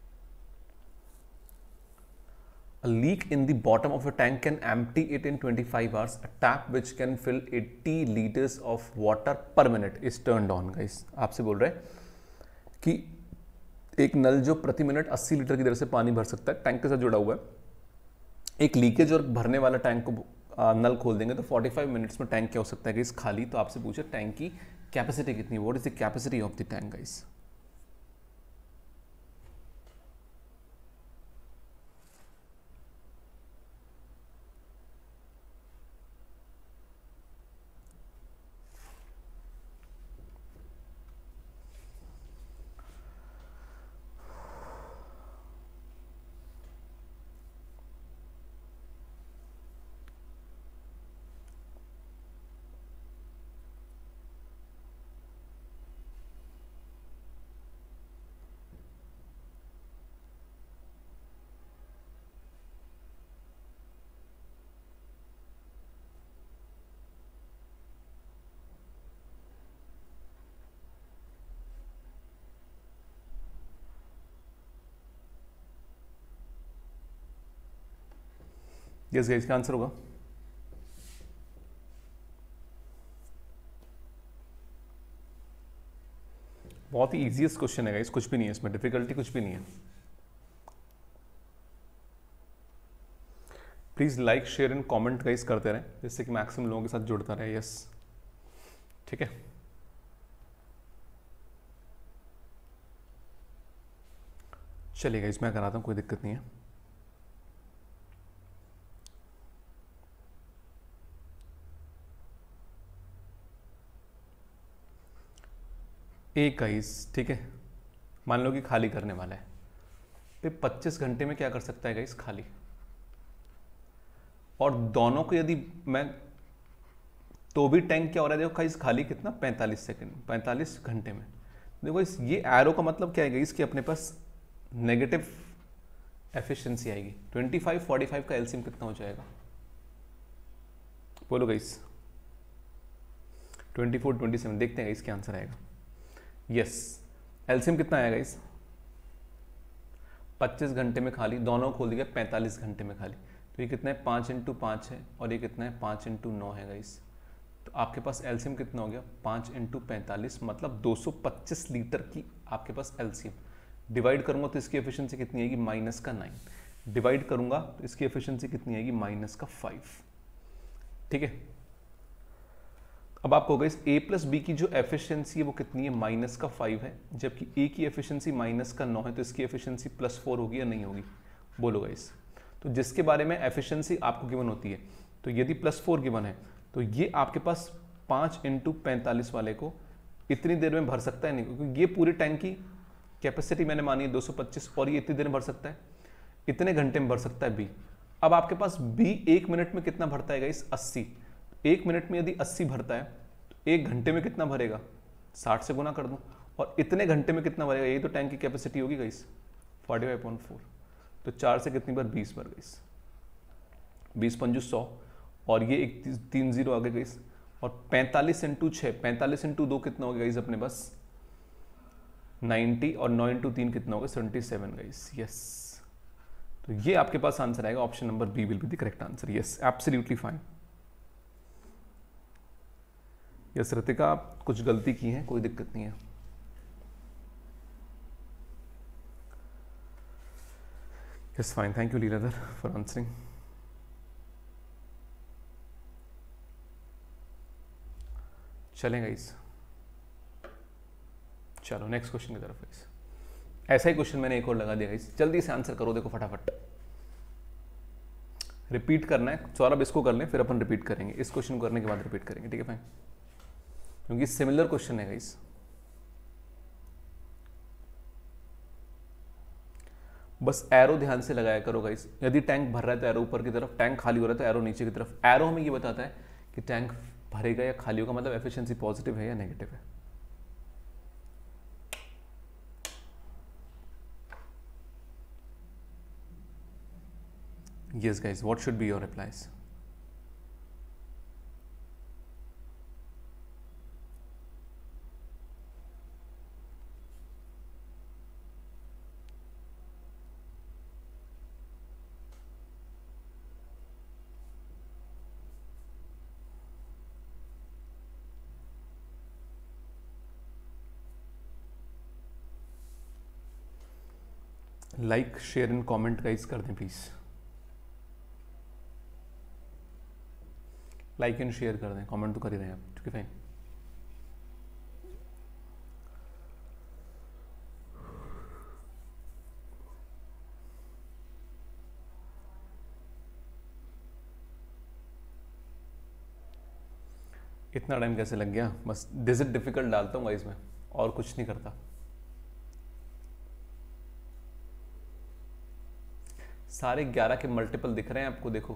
A leak in the bottom of a tank can empty it in twenty-five hours. A tap which can fill eighty liters of water per minute is turned on. Guys, आपसे बोल रहे हैं कि एक नल जो प्रति मिनट अस्सी litre की दर से पानी भर सकता है, टैंक के साथ जुड़ा हुआ है, एक लीकेज और भरने वाला टैंक को आ, नल खोल देंगे तो पैंतालीस मिनट्स में टैंक क्या हो सकता है गाइस, खाली। तो आपसे पूछे टैंक की कैपेसिटी कितनी, what is the capacity of the tank guys. Yes guys, इसका आंसर होगा बहुत ही इजीएस्ट क्वेश्चन है गाइस, कुछ भी नहीं है इसमें, डिफिकल्टी कुछ भी नहीं है। Please like share and comment guys करते रहें, जिससे कि मैक्सिमम लोगों के साथ जुड़ता रहे। यस ठीक है, चलिए गाइस मैं कराता हूं, कोई दिक्कत नहीं है। एक गाइस ठीक है, मान लो कि खाली करने वाला है, तो पच्चीस घंटे में क्या कर सकता है गाइस, खाली। और दोनों को यदि मैं, तो भी टैंक क्या हो रहा है देखो गाइस, खाली कितना पैंतालीस सेकंड, पैंतालीस घंटे में। देखो इस ये एरो का मतलब क्या है गाइस, कि अपने पास नेगेटिव एफिशिएंसी आएगी। पच्चीस, पैंतालीस का एलसीएम कितना हो जाएगा, बोलो गाइस। चौबीस, सत्ताईस देखते हैं गाइस क्या आंसर आएगा। यस एलसीएम कितना आएगा इस, पच्चीस घंटे में खाली, दोनों खोल दिया पैंतालीस घंटे में खाली, तो ये कितना है, पाँच इंटू पाँच है, और ये कितना है, पाँच इंटू नौ है गाइस। तो आपके पास एलसीएम कितना हो गया, पाँच इंटू पैंतालीस, मतलब दो सौ पच्चीस लीटर की आपके पास एलसीएम। डिवाइड करूंगा तो इसकी एफिशिएंसी कितनी आएगी, माइनस का नाइन। डिवाइड करूंगा तो इसकी एफिशिएंसी कितनी आएगी, माइनस का फाइव। ठीक है, अब आपको होगा इस ए प्लस बी की जो एफिशिएंसी है वो कितनी है, माइनस का फाइव है, जबकि ए की एफिशिएंसी माइनस का नौ है, तो इसकी एफिशिएंसी प्लस फोर होगी या नहीं होगी, बोलो गाइस। तो जिसके बारे में एफिशिएंसी आपको गिवन होती है, तो यदि प्लस फोर गिवन है तो ये आपके पास पाँच इंटू पैंतालीस वाले को इतनी देर में भर सकता है नहीं, क्योंकि ये पूरे टैंक की कैपेसिटी मैंने मानी है दो सौ पच्चीस, और ये इतनी देर में भर सकता है, इतने घंटे में भर सकता है बी। अब आपके पास बी एक मिनट में कितना भरता है गाइस, अस्सी। एक मिनट में यदि अस्सी भरता है तो एक घंटे में कितना भरेगा, साठ से गुना कर दूं, और इतने घंटे में कितना भरेगा, यही तो टैंक की कैपेसिटी होगी गाइस, पैंतालीस पॉइंट फोर। तो चार से कितनी बार, बीस बार गाइस, बीस पंजू सौ, और ये एक तीन जीरो आगे गाइस, और पैंतालीस इंटू छः, पैंतालीस इंटू दो कितना होगा गाइस अपने पास, नब्बे, और नौ इंटू तीन कितना होगा, सतहत्तर गाइस। यस तो ये आपके पास आंसर आएगा, option number B will be the correct answer. Yes, absolutely fine. Yes Ritika, आप कुछ गलती की है, कोई दिक्कत नहीं है। Yes fine, thank you Leeladhar for answering. चलेगा इस, चलो नेक्स्ट क्वेश्चन की तरफ। इस ऐसा ही क्वेश्चन मैंने एक और लगा दिया इस, जल्दी से आंसर करो, देखो फटाफट रिपीट करना है। सौरभ इसको कर लें, फिर अपन रिपीट करेंगे, इस क्वेश्चन को करने के बाद रिपीट करेंगे, ठीक है फाइन, क्योंकि सिमिलर क्वेश्चन है गाइस। बस एरो ध्यान से लगाया करो गाइस, यदि टैंक भर रहा है तो एरो ऊपर की तरफ, टैंक खाली हो रहा है तो एरो नीचे की तरफ। एरो हमें ये बताता है कि टैंक भरेगा या खाली होगा, मतलब एफिशिएंसी पॉजिटिव है या नेगेटिव है। Yes guys, what should be your replies? Like share and comment guys कर दें प्लीज, लाइक एंड शेयर कर दें, कमेंट तो कर ही रहे हैं आप, ठीक है फाइन। इतना टाइम कैसे लग गया? बस डिजिट डिफिकल्ट डालता हूँ गाइस मैं, और कुछ नहीं करता। सारे ग्यारह के मल्टीपल दिख रहे हैं आपको, देखो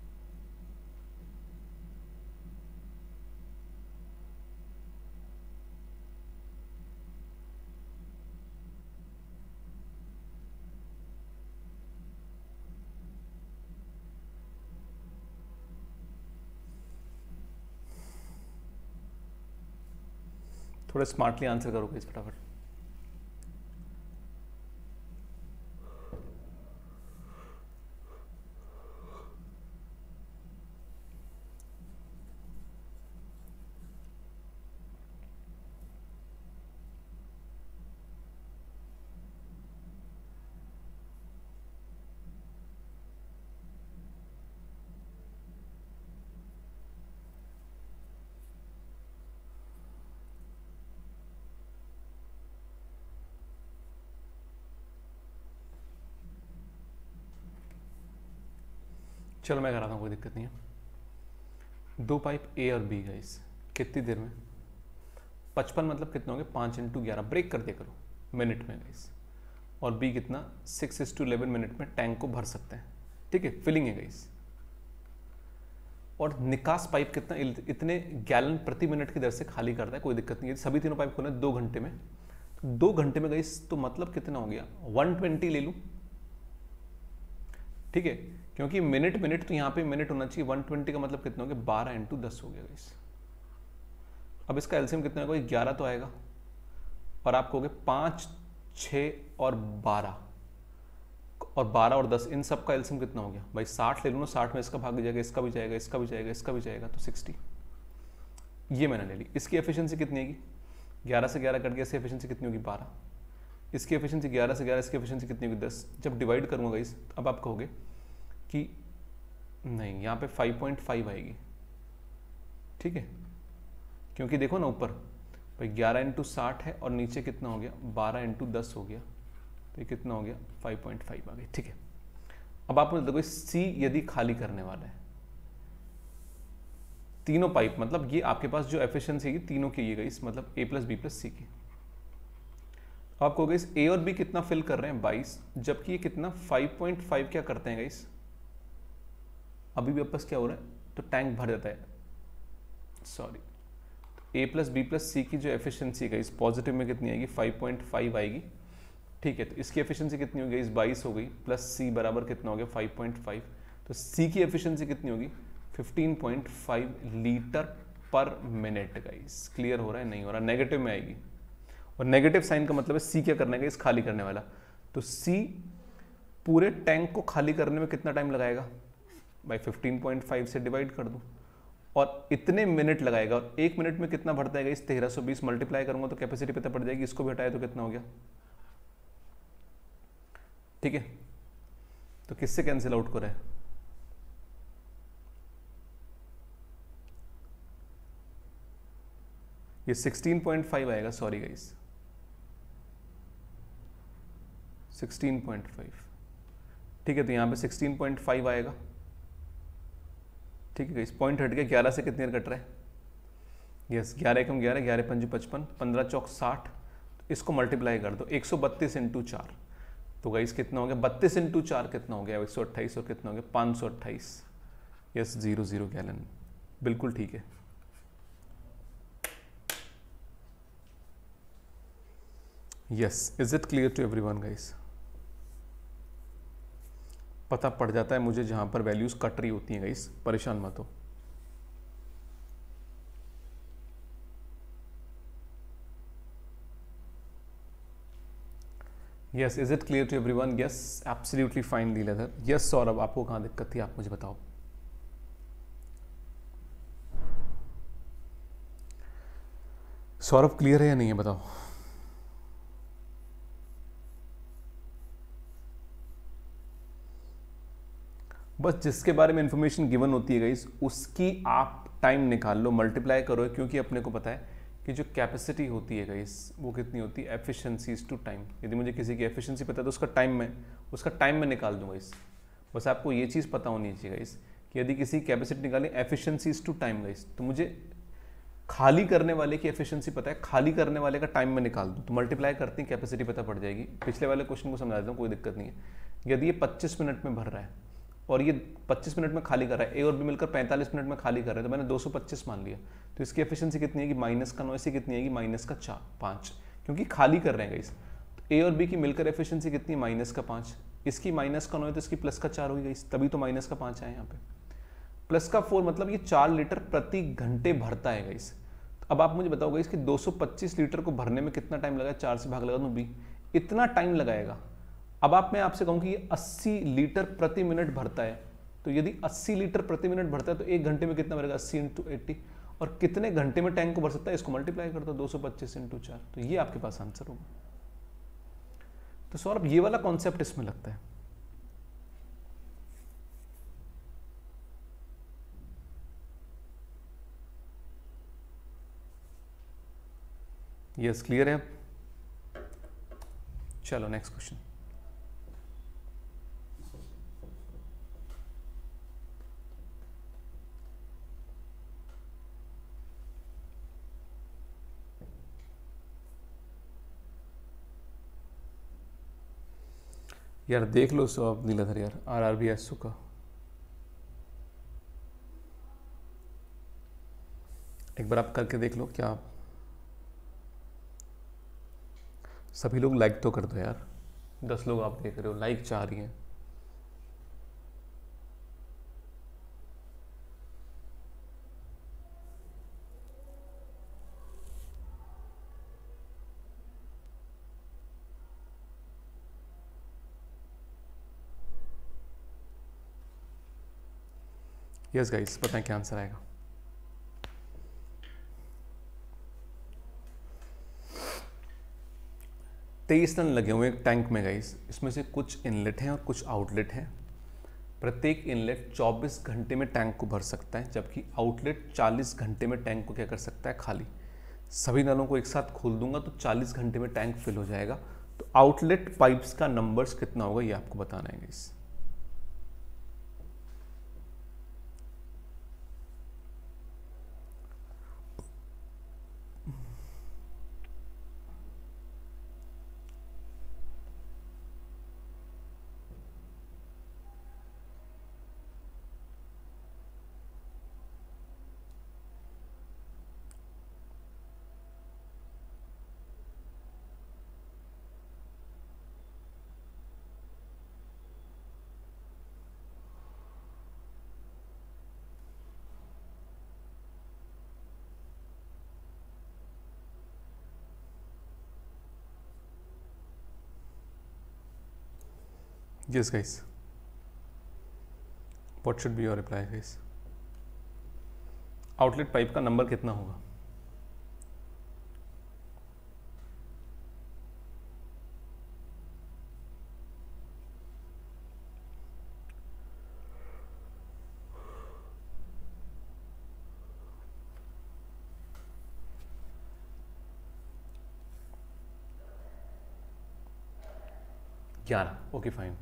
थोड़ा स्मार्टली आंसर करो गाइस फटाफट। चलो मैं कराता हूँ, कोई दिक्कत नहीं है। दो पाइप ए और बी गाइस, कितनी देर में? पचपन मतलब कितने होंगे? पाँच इंटू ग्यारह, ब्रेक कर दिया करो मिनट में गाइस। और बी कितना? Six is to eleven minute में टैंक को भर सकते हैं, ठीक है, फिलिंग है गाइस। और निकास पाइप कितना? इतने गैलन प्रति मिनट की दर से खाली करता है, कोई दिक्कत नहीं है। सभी तीनों पाइप खोले दो घंटे में, तो दो घंटे में गाइस तो मतलब कितना हो गया? वन ट्वेंटी ले लूँ, ठीक है, क्योंकि मिनट मिनट तो यहाँ पे मिनट होना चाहिए। वन ट्वेंटी का मतलब कितना हो गया? बारह इंटू दस हो गया गाइस। अब इसका एलसीएम कितना होगा? ग्यारह तो आएगा, और आप कहोगे पाँच, छः और बारह, और बारह और दस, इन सब का एलसीएम कितना हो गया भाई? साठ ले लूँ ना, साठ में इसका भाग जाएगा, इसका भी जाएगा, इसका भी जाएगा, इसका भी जाएगा, तो सिक्सटी। ये मैंने ले ली। इसकी एफिशिएंसी कितनी होगी? ग्यारह से ग्यारह कट गया, इसकी एफिशिएंसी कितनी होगी? बारह। इसकी एफिशिएंसी ग्यारह से ग्यारह, इसकी एफिशिएंसी कितनी होगी? दस। जब डिवाइड करूँगा गाइस, अब आप कहोगे कि नहीं, यहाँ पे फाइव पॉइंट फाइव आएगी, ठीक है, क्योंकि देखो ना ऊपर भाई ग्यारह इंटू साठ है, और नीचे कितना हो गया? बारह इंटू दस हो गया, तो ये कितना हो गया? फाइव पॉइंट फाइव आ गई, ठीक है। अब आप मुझे देखो, सी यदि खाली करने वाला है तीनों पाइप, मतलब ये आपके पास जो एफिशिएंसी है तीनों की ये गई, मतलब A plus B plus C की। आप कहोगे इस ए और बी कितना फिल कर रहे हैं? बाईस, जबकि ये कितना? फाइव पॉइंट फाइव क्या करते हैं गाइस? अभी भी वापस क्या हो रहा है? तो टैंक भर जाता है, sorry. A plus B plus C की जो एफिशिएंसी गई इस पॉजिटिव में कितनी आएगी? फाइव पॉइंट फाइव आएगी, ठीक है। तो इसकी एफिशिएंसी कितनी हो गई? इस बाईस हो गई, प्लस सी बराबर कितना हो गया? Five point five. तो सी की एफिशिएंसी कितनी होगी? Fifteen point five litre per minute guys. Clear हो रहा है? नहीं हो रहा? नेगेटिव में आएगी, और नेगेटिव साइन का मतलब है सी क्या करने का? इस खाली करने वाला। तो सी पूरे टैंक को खाली करने में कितना टाइम लगाएगा, भाई फिफ्टीन पॉइंट फाइव से डिवाइड कर दूं, और इतने मिनट लगाएगा, और एक मिनट में कितना भरता है इस तेरह सौ बीस मल्टीप्लाई करूंगा तो कैपेसिटी पता पड़ जाएगी, इसको भी हटाए तो कितना हो गया, ठीक है। तो किससे कैंसिल आउट करें, ये सिक्सटीन पॉइंट फाइव आएगा, sorry guys sixteen point five, ठीक है। तो यहाँ पे सिक्सटीन पॉइंट फाइव आएगा, ठीक है। इस पॉइंट हट के ग्यारह से कितनी देर कट रहा है, यस ग्यारह कम ग्यारह, ग्यारह पंजी पचपन, पंद्रह चौक साठ, तो इसको मल्टीप्लाई कर दो, एक सौ बत्तीस इंटू चार, तो गाइस कितना हो गया, बत्तीस इंटू चार कितना हो गया, एक सौ अट्ठाईस, और कितना हो गया पाँच सौ अट्ठाईस, यस जीरो जीरो गैलन, बिल्कुल ठीक है। Yes, is it clear to everyone guys, पता पड़ जाता है मुझे जहां पर वैल्यूज कट रही होती हैं गाइस, परेशान मत हो। Yes, is it clear to everyone, yes absolutely fine Leeladhar, yes Saurabh, आपको कहां दिक्कत थी आप मुझे बताओ। सौरभ क्लियर है या नहीं है बताओ। बस जिसके बारे में इंफॉर्मेशन गिवन होती है गाइस उसकी आप टाइम निकाल लो, मल्टीप्लाई करो, क्योंकि अपने को पता है कि जो कैपेसिटी होती है गाइस वो कितनी होती है, एफिशिएंसीज टू टाइम। यदि मुझे किसी की एफिशिएंसी पता है तो उसका टाइम में उसका टाइम में निकाल दूंगा गाइस। बस आपको ये चीज़ पता होनी चाहिए गाइस कि यदि किसी कैपेसिटी निकालें एफिशिएंसीज टू टाइम गाइस, तो मुझे खाली करने वाले की एफिशिएंसी पता है, खाली करने वाले का टाइम में निकाल दूँ तो मल्टीप्लाई करते हैं कैपेसिटी पता पड़ जाएगी। पिछले वाले क्वेश्चन को समझा देता हूँ, कोई दिक्कत नहीं है। यदि ये पच्चीस मिनट में भर रहा है और ये पच्चीस मिनट में खाली कर रहा है, ए और बी मिलकर पैंतालीस मिनट में खाली कर रहे हैं, तो मैंने दो सौ पच्चीस मान लिया, तो इसकी एफिशिएंसी कितनी है कि माइनस का नौ, इसकी कितनी आएगी माइनस का चार पाँच, क्योंकि खाली कर रहे हैं गाइस। तो ए और बी की मिलकर एफिशिएंसी कितनी है माइनस का पाँच, इसकी माइनस का नौ है तो इसकी प्लस का चार होगी गाइस, तभी तो माइनस का पाँच आए यहाँ पे। प्लस का फोर मतलब ये चार लीटर प्रति घंटे भरता है गाइस। अब आप मुझे बताओ गाइस कि दो सौ पच्चीस लीटर को भरने में कितना टाइम लगा, चार से भाग लगा दूं बी, इतना टाइम लगाएगा। अब आप मैं आपसे कहूँ कि ये अस्सी लीटर प्रति मिनट भरता है, तो यदि अस्सी लीटर प्रति मिनट भरता है तो एक घंटे में कितना भरेगा, अस्सी इंटू एट्टी, और कितने घंटे में टैंक को भर सकता है, इसको मल्टीप्लाई कर दो दो सौ पच्चीस इंटू चार, तो ये आपके पास आंसर होगा। तो सौरभ ये वाला कॉन्सेप्ट इसमें लगता है। यस क्लियर है। चलो नेक्स्ट क्वेश्चन। यार देख लो सो अब नीलाधर यार, आर आर बी एस का एक बार आप करके देख लो। क्या सभी लोग लाइक तो कर दो यार, दस लोग आप देख रहे हो, लाइक चाह रही हैं। यस गाइस, बताएं क्या आंसर आएगा। तेईस टन लगे हुए एक टैंक में गाइस, इसमें से कुछ इनलेट हैं और कुछ आउटलेट हैं। प्रत्येक इनलेट चौबीस घंटे में टैंक को भर सकता है, जबकि आउटलेट चालीस घंटे में टैंक को क्या कर सकता है, खाली। सभी नलों को एक साथ खोल दूंगा तो चालीस घंटे में टैंक फिल हो जाएगा। तो आउटलेट पाइप्स का नंबर्स कितना होगा ये आपको बताना है guys. Yes guys, what should be your reply guys? Outlet pipe का नंबर कितना होगा? ग्यारह। Okay fine.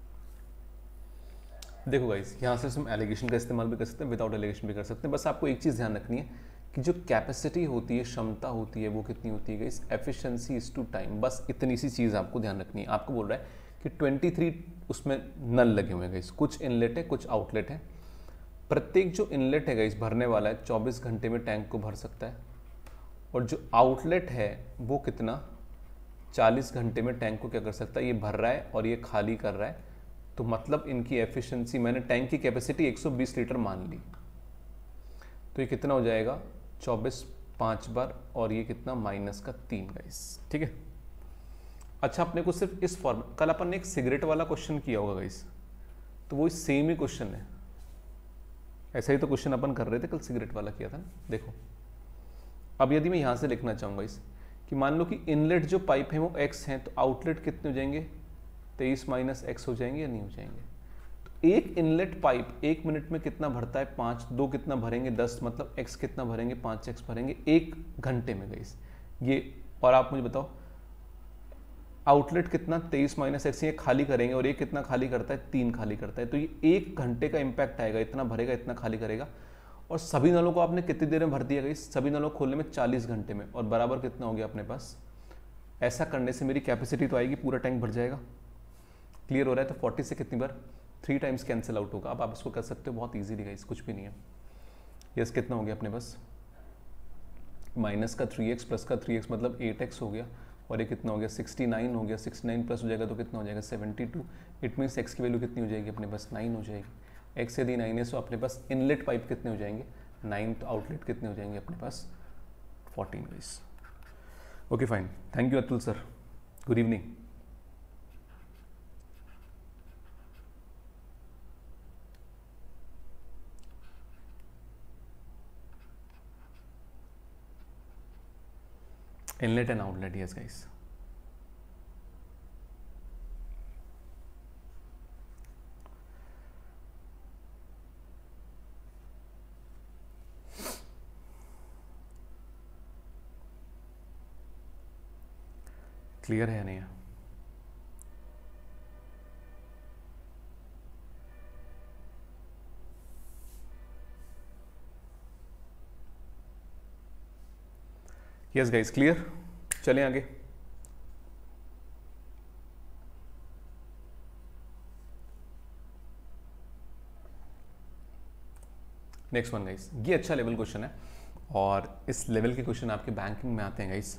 देखो गाइस, यहाँ से हम एलिगेशन का इस्तेमाल भी कर सकते हैं, विदाउट एलिगेशन भी कर सकते हैं। बस आपको एक चीज़ ध्यान रखनी है कि जो कैपेसिटी होती है, क्षमता होती है, वो कितनी होती है guys? Efficiency is two time. बस इतनी सी चीज़ आपको ध्यान रखनी है। आपको बोल रहा है कि तेईस उसमें नल लगे हुए हैं गाइस, कुछ इनलेट है कुछ आउटलेट है। प्रत्येक जो इनलेट है गाइस भरने वाला है, चौबीस घंटे में टैंक को भर सकता है, और जो आउटलेट है वो कितना, चालीस घंटे में टैंक को क्या कर सकता है? ये भर रहा है और ये खाली कर रहा है। तो मतलब इनकी एफिशिएंसी, मैंने टैंक की कैपेसिटी एक सौ बीस लीटर मान ली, तो ये कितना हो जाएगा? चौबीस पाँच बार, और ये कितना? माइनस का तीन गाइस। ठीक है। अच्छा, अपने को सिर्फ इस फॉर्म, कल अपन ने एक सिगरेट वाला क्वेश्चन किया होगा गाइस, तो वो सेम ही क्वेश्चन है। ऐसा ही तो क्वेश्चन अपन कर रहे थे कल, सिगरेट वाला किया था ना। देखो अब यदि मैं यहां से लिखना चाहूंगा इस कि मान लो कि इनलेट जो पाइप है वो एक्स है, तो आउटलेट कितने हो जाएंगे? तेईस माइनस एक्स हो जाएंगे या नहीं हो जाएंगे? तो एक इनलेट पाइप एक मिनट में कितना भरता है? पाँच। दो कितना भरेंगे? दस। मतलब एक्स कितना भरेंगे? पाँच एक्स भरेंगे एक घंटे में गाइस ये। और आप मुझे बताओ आउटलेट कितना? तेईस माइनस एक्स, ये खाली करेंगे, और एक कितना खाली करता है? तीन खाली करता है। तो ये एक घंटे का इंपैक्ट आएगा, इतना भरेगा इतना खाली करेगा। और सभी नलों को आपने कितनी देर में भर दिया गाइस? सभी नलों को खोलने में चालीस घंटे में, और बराबर कितना हो गया अपने पास? ऐसा करने से मेरी कैपेसिटी तो आएगी, पूरा टैंक भर जाएगा। क्लियर हो रहा है? तो चालीस से कितनी बार? थ्री टाइम्स कैंसिल आउट होगा। अब आप इसको कर सकते हो बहुत इजीली गाइस, कुछ भी नहीं है। यस, कितना हो गया अपने पास? माइनस का थ्री एक्स प्लस का थ्री एक्स मतलब एट एक्स हो गया, और ये कितना हो गया? सिक्सटी नाइन हो गया। सिक्सटी नाइन प्लस हो जाएगा तो कितना हो जाएगा? Seventy two. It means X की वैल्यू कितनी हो जाएगी अपने पास? नाइन हो जाएगी। एक्स यदि नाइन है तो अपने पास इनलेट पाइप कितने हो जाएंगे? नाइन। तो आउटलेट कितने हो जाएंगे अपने पास? Fourteen guys. Okay fine, thank you Atul sir, good evening. Inlet and outlet, yes guys. Clear है या नहीं? Yes guys, clear. चलें आगे। नेक्स्ट वन गाइस, ये अच्छा लेवल क्वेश्चन है, और इस लेवल के क्वेश्चन आपके बैंकिंग में आते हैं गाइस।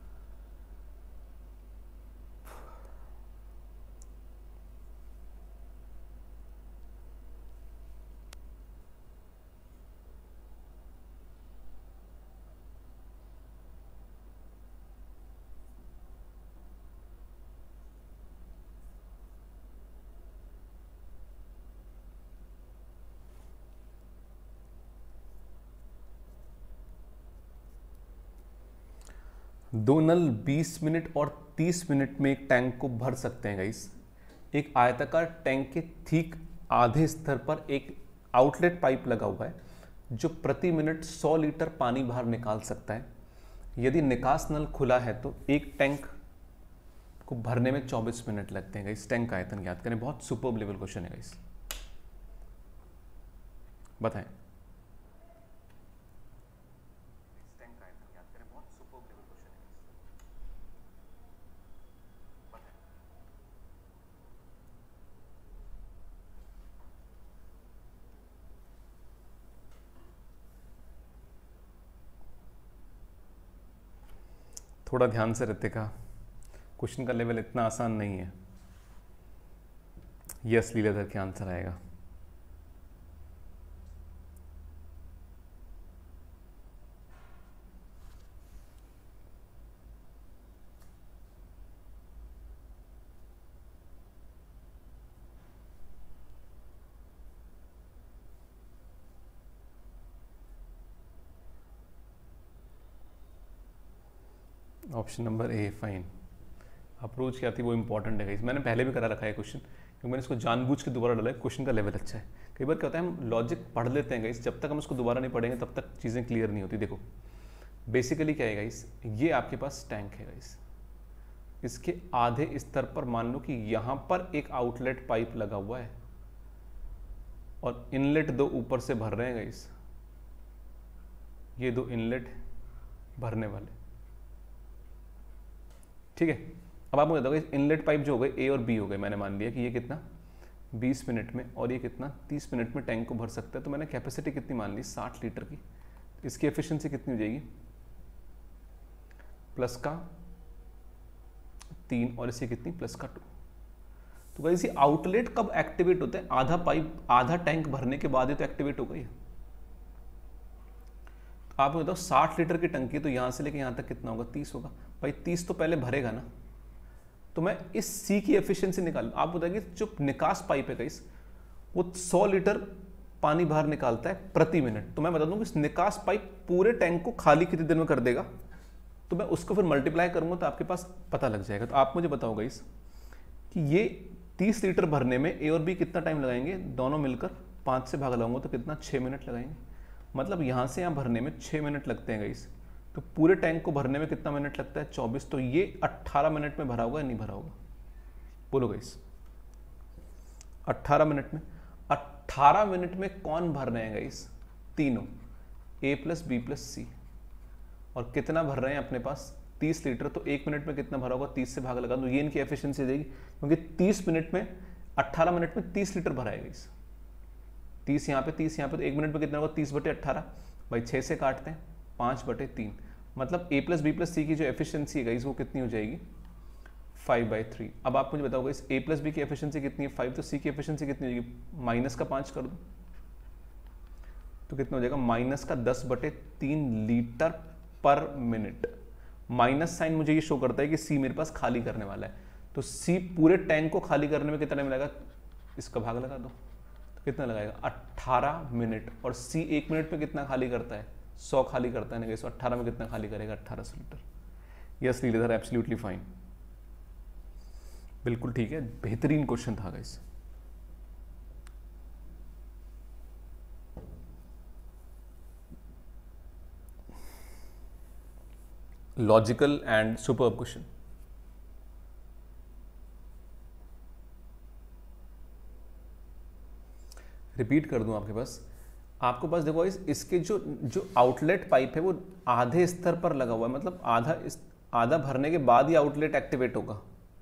दो नल बीस मिनट और तीस मिनट में एक टैंक को भर सकते हैं गाइस। एक आयताकार टैंक के ठीक आधे स्तर पर एक आउटलेट पाइप लगा हुआ है जो प्रति मिनट सौ लीटर पानी बाहर निकाल सकता है। यदि निकास नल खुला है तो एक टैंक को भरने में चौबीस मिनट लगते हैं गाइस। टैंक का आयतन ज्ञात करें। बहुत सुपर्ब लेवल क्वेश्चन है गाइस, बताएं। थोड़ा ध्यान से रितिका, क्वेश्चन का लेवल इतना आसान नहीं है। यस लीलाधर के आंसर आएगा। Option number A fine. Approach क्या थी वो इंपॉर्टेंट है गाइस, मैंने पहले भी करा रखा है क्वेश्चन, क्योंकि मैंने इसको जानबूझ के दोबारा डाला है, क्वेश्चन का लेवल अच्छा है। कई बार क्या होता है हम लॉजिक पढ़ लेते हैं गाइस, जब तक हम उसको दोबारा नहीं पढ़ेंगे तब तक चीज़ें क्लियर नहीं होती। देखो बेसिकली क्या है गाइस, ये आपके पास टैंक है गाइस, इसके आधे स्तर पर मान लो कि यहाँ पर एक आउटलेट पाइप लगा हुआ है और इनलेट दो ऊपर से भर रहे हैं गाइस, ये दो इनलेट भरने वाले, ठीक है। अब आप मुझे बताओगे इनलेट पाइप जो हो गए ए और बी हो गए, मैंने मान लिया कि ये कितना बीस मिनट में और ये कितना तीस मिनट में टैंक को भर सकता है, तो मैंने कैपेसिटी कितनी मान ली साठ लीटर की, तो इसकी एफिशिएंसी कितनी हो जाएगी प्लस का तीन और इसकी कितनी प्लस का टू। तो गाइस ये आउटलेट कब एक्टिवेट होता है, आधा पाइप आधा टैंक भरने के बाद ही तो एक्टिवेट हो गई। तो आप बताओ साठ लीटर की टंकी, तो यहां से लेके यहां तक कितना होगा तीस होगा, भाई तीस तो पहले भरेगा ना, तो मैं इस सी की एफिशिएंसी निकाल, आप बताइए जो निकास पाइप है गाइस वो सौ लीटर पानी बाहर निकालता है प्रति मिनट, तो मैं बता दूं कि इस निकास पाइप पूरे टैंक को खाली कितनी देर में कर देगा, तो मैं उसको फिर मल्टीप्लाई करूंगा तो आपके पास पता लग जाएगा। तो आप मुझे बताओ गाइस कि ये तीस लीटर भरने में ए और बी कितना टाइम लगाएंगे, दोनों मिलकर पाँच से भाग लगाऊंगा तो कितना छः मिनट लगाएंगे, मतलब यहाँ से यहाँ भरने में छः मिनट लगते हैं गाइस, तो पूरे टैंक को भरने में कितना मिनट लगता है चौबीस, तो ये अट्ठारह मिनट में भरा होगा या नहीं भरा होगा, बोलो गाइस अट्ठारह मिनट में। अट्ठारह मिनट में कौन भर रहे हैं गाइस, तीनों A plus B plus C, और कितना भर रहे हैं अपने पास तीस लीटर, तो एक मिनट में कितना भरा होगा तीस से भाग लगा दो, ये इनकी एफिशिएंसी देगी, क्योंकि तीस मिनट में अट्ठारह मिनट में तीस लीटर भराएगा इस तीस यहाँ पे तीस यहाँ पे, तो एक मिनट में कितना होगा तीस बटे अट्ठारह, भाई छः से काटते हैं पाँच बटे तीन, मतलब A plus B plus C की जो एफिशिएंसी है वो कितनी हो जाएगी फाइव बाई थ्री। अब आप मुझे बताओगे इस ए प्लस बी की एफिशिएंसी कितनी है फाइव, तो सी की एफिशिएंसी कितनी हो जाएगी माइनस का पाँच कर दो तो कितना हो जाएगा माइनस का दस बटे तीन litre per minute. Minus sign मुझे ये शो करता है कि सी मेरे पास खाली करने वाला है, तो सी पूरे टैंक को खाली करने में कितना टाइम लगेगा, इसका भाग लगा दो तो कितना लगाएगा अट्ठारह मिनट, और सी एक मिनट में कितना खाली करता है सौ खाली करता है ना, सौ अट्ठारह में कितना खाली करेगा अट्ठारह सौ लीटर। यस लीडर एब्सोल्युटली फाइन, बिल्कुल ठीक है, बेहतरीन क्वेश्चन था guys. Logical and superb question. Repeat कर दूं आपके पास, आपके पास देखो इस इसके जो जो आउटलेट पाइप है वो आधे स्तर पर लगा हुआ है, मतलब आधा इस आधा भरने के बाद ही आउटलेट एक्टिवेट होगा,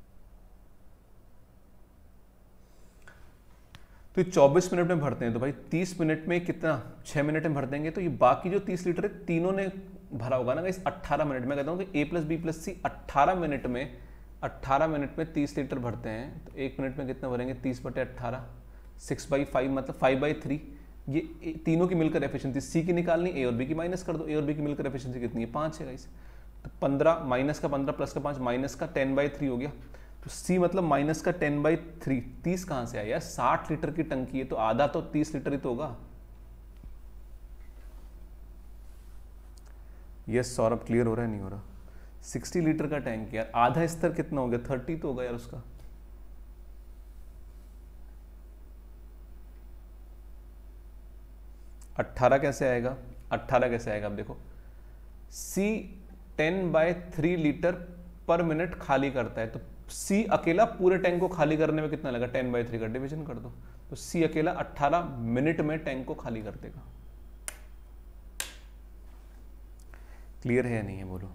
तो ये चौबीस मिनट में भरते हैं, तो भाई तीस मिनट में कितना छः मिनट में भर देंगे, तो ये बाकी जो तीस लीटर है तीनों ने भरा होगा ना इस अट्ठारह मिनट में। कहता हूँ कि A plus B plus C अट्ठारह मिनट में अट्ठारह मिनट में तीस लीटर भरते हैं, तो एक मिनट में कितना भरेंगे तीस बटे अट्ठारह सिक्स बाई फाइव मतलब फाइव बाई थ्री। ये तीनों की मिलकर एफिशिएंसी सी की निकालनी, ए और बी की माइनस कर दो, ए और बी की मिलकर एफिशिएंसी कितनी है पाँच है गाइस, तो पंद्रह माइनस का पंद्रह प्लस का पाँच माइनस का टेन बाई थ्री हो गया, तो सी मतलब माइनस का टेन बाई थ्री। तीस कहां से आया यार, साठ लीटर की टंकी है तो आधा तो तीस लीटर ही तो होगा। यस सौरभ क्लियर हो रहा है नहीं हो रहा, साठ लीटर का टैंक यार, आधा स्तर कितना हो गया तीस तो होगा यार उसका। अट्ठारह कैसे आएगा, अट्ठारह कैसे आएगा, अब देखो C ten by three litre per minute खाली करता है, तो सी अकेला पूरे टैंक को खाली करने में कितना लगा, टेन बाई थ्री का डिवीजन कर दो, तो सी अकेला अट्ठारह मिनट में टैंक को खाली कर देगा। क्लियर है या नहीं है बोलो।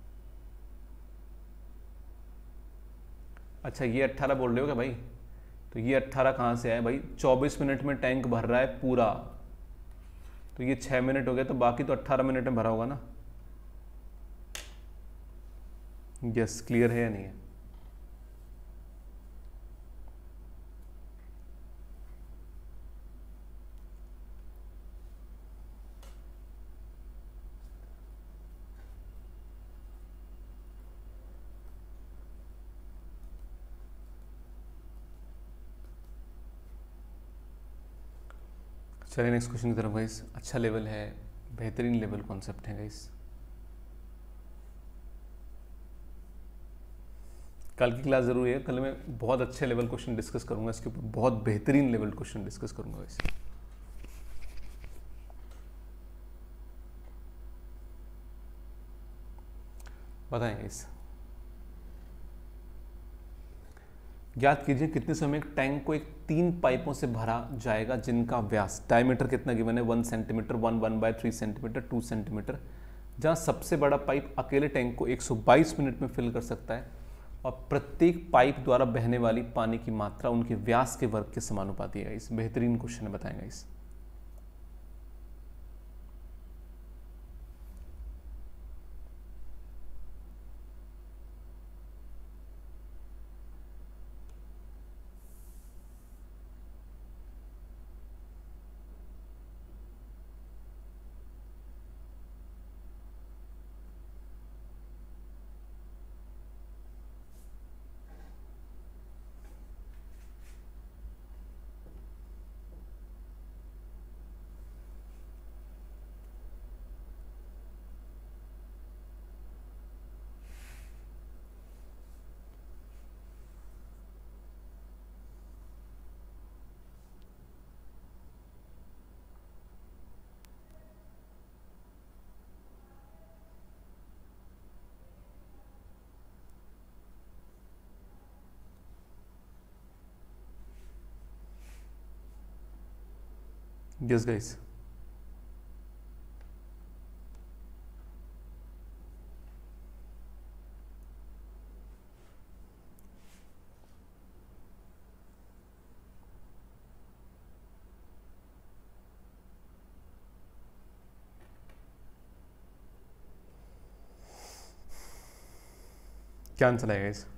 अच्छा ये अट्ठारह बोल रहे हो क्या भाई, तो ये अट्ठारह कहां से आया भाई, चौबीस मिनट में टैंक भर रहा है पूरा, तो ये छह मिनट हो गया, तो बाकी तो अट्ठारह मिनट में भरा होगा ना। यस क्लियर है या नहीं है। चलिए नेक्स्ट क्वेश्चन की तरफ गाइस, अच्छा लेवल है, बेहतरीन लेवल कॉन्सेप्ट है गाइस। कल की क्लास जरूरी है, कल मैं बहुत अच्छे लेवल क्वेश्चन डिस्कस करूंगा इसके ऊपर, बहुत बेहतरीन लेवल क्वेश्चन डिस्कस करूंगा इसे। बताएंगे इस ज्ञात कीजिए कितने समय एक टैंक को एक तीन पाइपों से भरा जाएगा जिनका व्यास डायमीटर कितना गिवन है, one centimetre, one one by three centimetre, two centimetre, जहां सबसे बड़ा पाइप अकेले टैंक को एक सौ बाईस मिनट में फिल कर सकता है और प्रत्येक पाइप द्वारा बहने वाली पानी की मात्रा उनके व्यास के वर्ग के समानुपाती है। इस बेहतरीन क्वेश्चन है, बताएंगे इस यस गाइस। क्या आंसर आएगा इस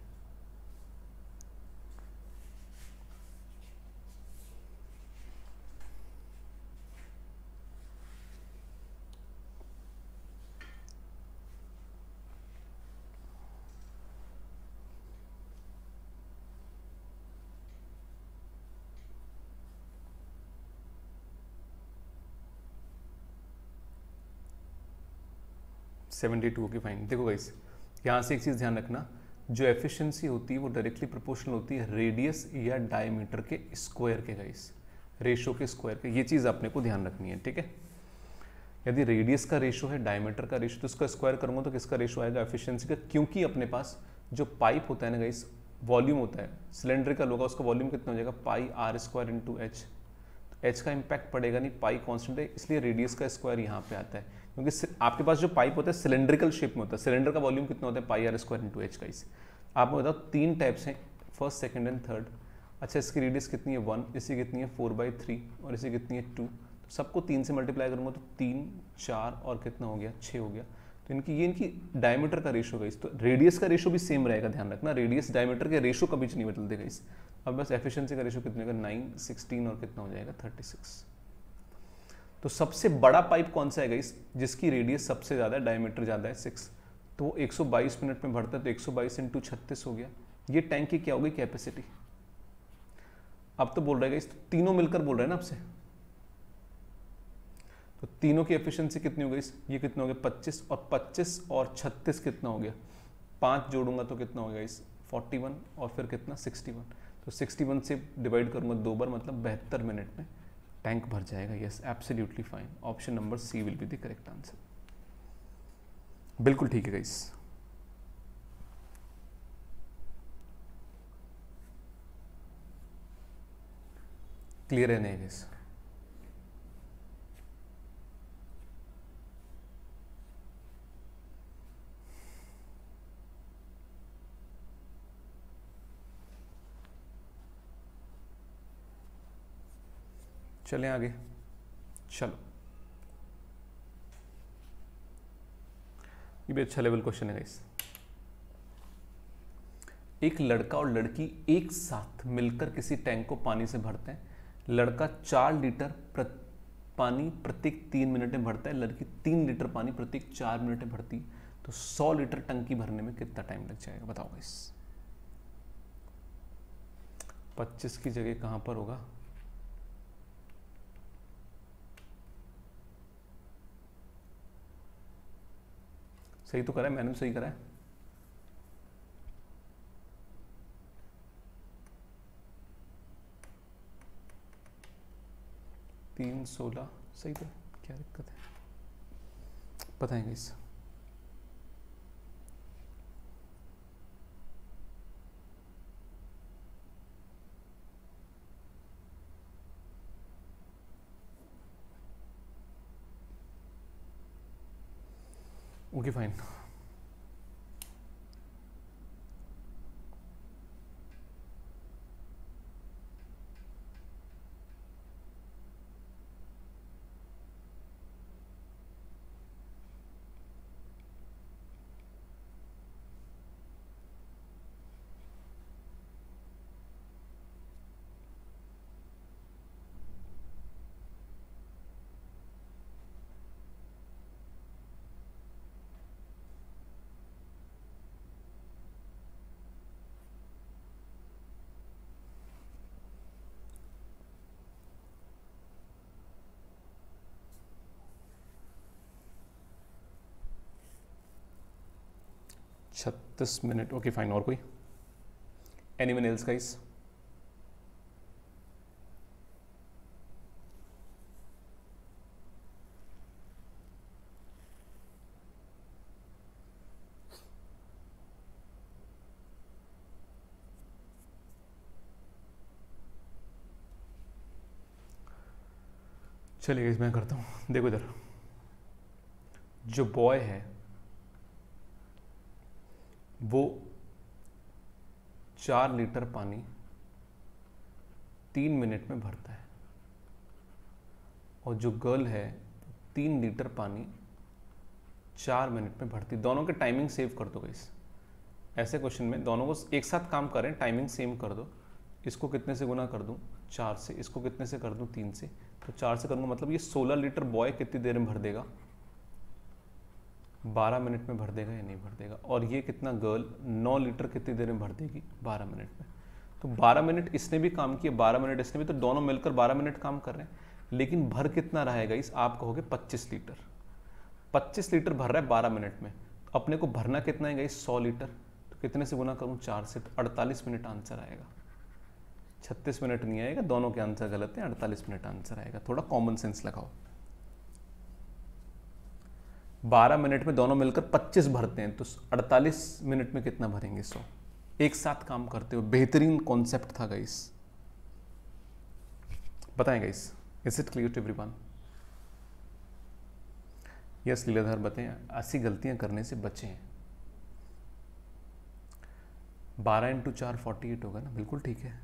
सेवेंटी टू की फाइन। देखो गाइस, यहाँ से एक चीज़ ध्यान रखना, जो एफिशिएंसी होती है वो डायरेक्टली प्रोपोर्शनल होती है रेडियस या डायमीटर के स्क्वायर के, गाइस रेशो के स्क्वायर के, ये चीज़ आपने को ध्यान रखनी है, ठीक है। यदि रेडियस का रेशो है डायमीटर का रेशो तो इसका स्क्वायर करूँगा तो किसका रेशो आएगा, एफिशिएंसी का, क्योंकि अपने पास जो पाइप होता है ना गाइस, वॉल्यूम होता है सिलेंड्रिकल होगा, उसका वॉल्यूम कितना हो जाएगा, pi r square into h. H का इम्पैक्ट पड़ेगा नहीं, पाई कांस्टेंट है, इसलिए रेडियस का स्क्वायर यहाँ पे आता है, क्योंकि आपके पास जो पाइप होता है सिलेंड्रिकल शेप में होता है, सिलेंडर का वॉल्यूम कितना होता है, pi r square into h का। इस आपको बताओ तीन टाइप्स हैं, फर्स्ट सेकंड एंड थर्ड। अच्छा, इसकी रेडियस कितनी है, वन, इसी कितनी है, फोर बाई थ्री, और इसी कितनी है, टू। तो सबको तीन से मल्टीप्लाई करूंगा तो तीन, चार और कितना हो गया, छः हो गया। तो इनकी ये इनकी डायमीटर का रेशो गई, तो रेडियस का रेशो भी सेम रहेगा, ध्यान रखना, रेडियस डायमीटर के रेशो कभी नहीं बदलते गई। अब बस एफिशिएंसी का रेशो कितने होगा, नाइन, सिक्सटीन और कितना हो जाएगा, थर्टी सिक्स। तो सबसे बड़ा पाइप कौन सा है गाइस, जिसकी रेडियस सबसे ज्यादा है, डायमीटर ज्यादा है, सिक्स, तो वो एक सौ बाईस मिनट में भरता है, तो एक सौ बाईस इंटू छत्तीस हो गया। ये टैंक की क्या होगी, कैपेसिटी। अब तो बोल रहा है गाइस, तीनों मिलकर बोल रहे हैं ना आपसे, तो तीनों की एफिशिएंसी कितनी हो गई, ये कितना हो गया, पच्चीस, और पच्चीस और छत्तीस कितना हो गया, पांच जोड़ूंगा तो कितना हो गया इस फोर्टी वन, और फिर कितना सिक्सटी वन, तो सिक्सटी वन से डिवाइड करूंगा दो बार, मतलब बहत्तर मिनट में टैंक भर जाएगा। Yes, absolutely fine, option number C will be the correct answer. बिल्कुल ठीक है गाइस। क्लियर है नहीं गाइस, चलें आगे, चलो ये भी अच्छा लेवल क्वेश्चन है गाइस। एक लड़का और लड़की एक साथ मिलकर किसी टैंक को पानी से भरते हैं। लड़का चार लीटर प्रति पानी प्रत्येक तीन मिनट में भरता है, लड़की तीन लीटर पानी प्रत्येक चार मिनट में भरती है, तो सौ लीटर टंकी भरने में कितना टाइम लग जाएगा, बताओ गाइस। पच्चीस की जगह कहां पर होगा, सही तो करा है मैंने, सही करा है। तीन सोलह सही तो, क्या दिक्कत है बताएंगे इस ओके फाइन। छत्तीस मिनट ओके फाइन। और कोई एनीवन एल्स गाइस? चलिए मैं करता हूँ। देखो इधर, जो बॉय है वो चार लीटर पानी तीन मिनट में भरता है, और जो गर्ल है तीन लीटर पानी चार मिनट में भरती। दोनों के टाइमिंग सेव कर दो गाइस। ऐसे क्वेश्चन में दोनों को एक साथ काम करें, टाइमिंग सेम कर दो। इसको कितने से गुना कर दूं? चार से। इसको कितने से कर दूं? तीन से। तो चार से करूंगा मतलब ये सोलह लीटर बॉय कितनी देर में भर देगा? बारह मिनट में भर देगा या नहीं भर देगा। और ये कितना गर्ल नौ लीटर कितनी देर में भर देगी? बारह मिनट में। तो बारह मिनट इसने भी काम किया, बारह मिनट इसने भी, तो दोनों मिलकर बारह मिनट काम कर रहे हैं। लेकिन भर कितना रहेगा इस? आप कहोगे पच्चीस लीटर। पच्चीस लीटर भर रहा है बारह मिनट में, अपने को भरना कितना है गाइस? सौ लीटर। तो कितने से गुना करूँ? चार से। तो अड़तालीस मिनट आंसर आएगा। छत्तीस मिनट नहीं आएगा, दोनों के आंसर गलत है। अड़तालीस मिनट आंसर आएगा। थोड़ा कॉमन सेंस लगाओ। बारह मिनट में दोनों मिलकर पच्चीस भरते हैं, तो अड़तालीस मिनट में कितना भरेंगे? सौ। एक साथ काम करते हो। बेहतरीन कॉन्सेप्ट था गाइस। बताएं guys, is it clear to everyone? Yes Leeladhar बताएं, ऐसी गलतियां करने से बचें। बारह इंटू चार फोर्टी एट होगा ना? बिल्कुल ठीक है।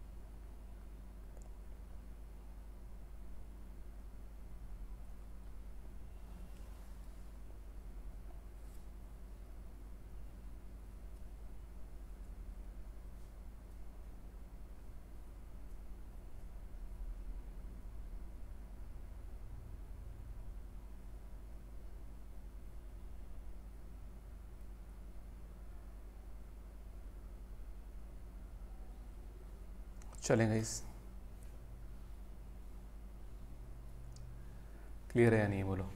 चलें गाइस, क्लियर है या नहीं? बोलो।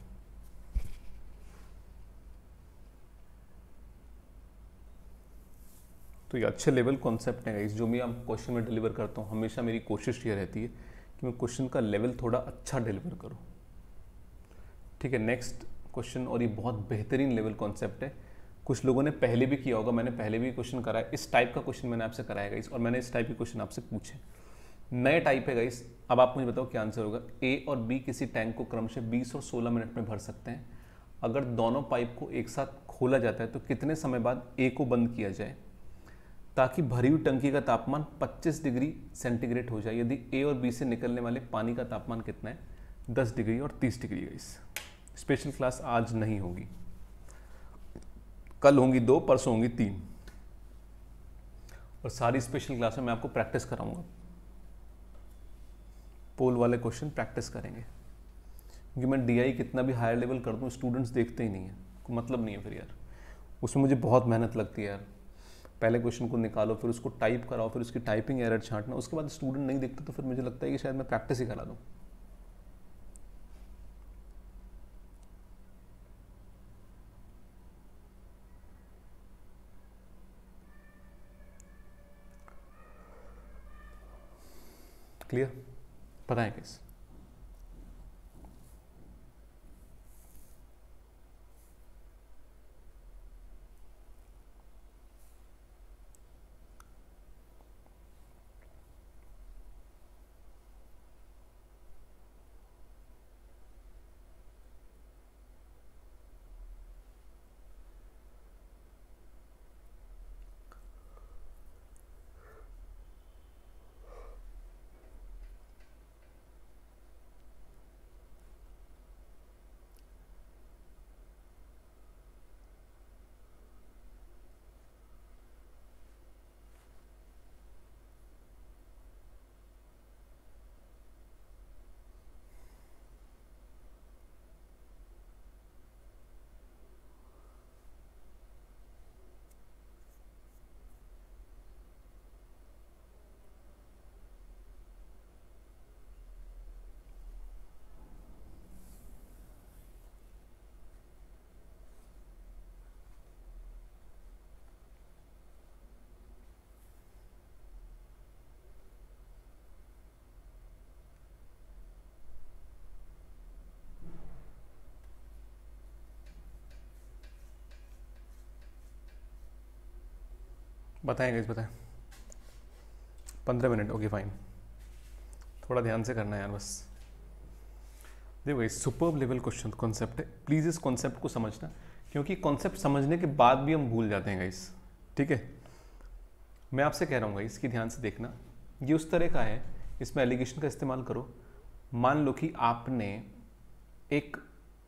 तो ये अच्छे लेवल कॉन्सेप्ट है गाइस, जो मैं आप क्वेश्चन में डिलीवर करता हूँ। हमेशा मेरी कोशिश ये रहती है कि मैं क्वेश्चन का लेवल थोड़ा अच्छा डिलीवर करूँ। ठीक है, नेक्स्ट क्वेश्चन, और ये बहुत बेहतरीन लेवल कॉन्सेप्ट है। कुछ लोगों ने पहले भी किया होगा, मैंने पहले भी क्वेश्चन कराया। इस टाइप का क्वेश्चन मैंने आपसे कराया गाइस, और मैंने इस टाइप के क्वेश्चन आपसे पूछे। नए टाइप है गाइस। अब आप मुझे बताओ क्या आंसर होगा। ए और बी किसी टैंक को क्रमशः बीस और सोलह मिनट में भर सकते हैं। अगर दोनों पाइप को एक साथ खोला जाता है तो कितने समय बाद ए को बंद किया जाए ताकि भरी हुई टंकी का तापमान पच्चीस डिग्री सेंटीग्रेड हो जाए? यदि ए और बी से निकलने वाले पानी का तापमान कितना है? दस डिग्री और तीस डिग्री। गाइस स्पेशल क्लास आज नहीं होगी, कल होंगी दो, परसों होंगी तीन, और सारी स्पेशल क्लास में मैं आपको प्रैक्टिस कराऊंगा। पोल वाले क्वेश्चन प्रैक्टिस करेंगे, क्योंकि मैं डीआई कितना भी हायर लेवल कर दूं स्टूडेंट्स देखते ही नहीं है, कोई मतलब नहीं है फिर यार। उसमें मुझे बहुत मेहनत लगती है यार। पहले क्वेश्चन को निकालो, फिर उसको टाइप कराओ, फिर उसकी टाइपिंग एरर छांटना, उसके बाद स्टूडेंट नहीं देखते तो फिर मुझे लगता है कि शायद मैं प्रैक्टिस ही करा दूँ। क्लियर? पता है कैसे? बताएं गाइस, बताएं। पंद्रह मिनट, ओके फाइन। थोड़ा ध्यान से करना है यार बस। देखो guys, superb level question concept है, प्लीज़ इस कॉन्सेप्ट को समझना, क्योंकि कॉन्सेप्ट समझने के बाद भी हम भूल जाते हैं गाइस, ठीक है। मैं आपसे कह रहा हूँ गाइस कि ध्यान से देखना, ये उस तरह का है, इसमें एलिगेशन का इस्तेमाल करो। मान लो कि आपने एक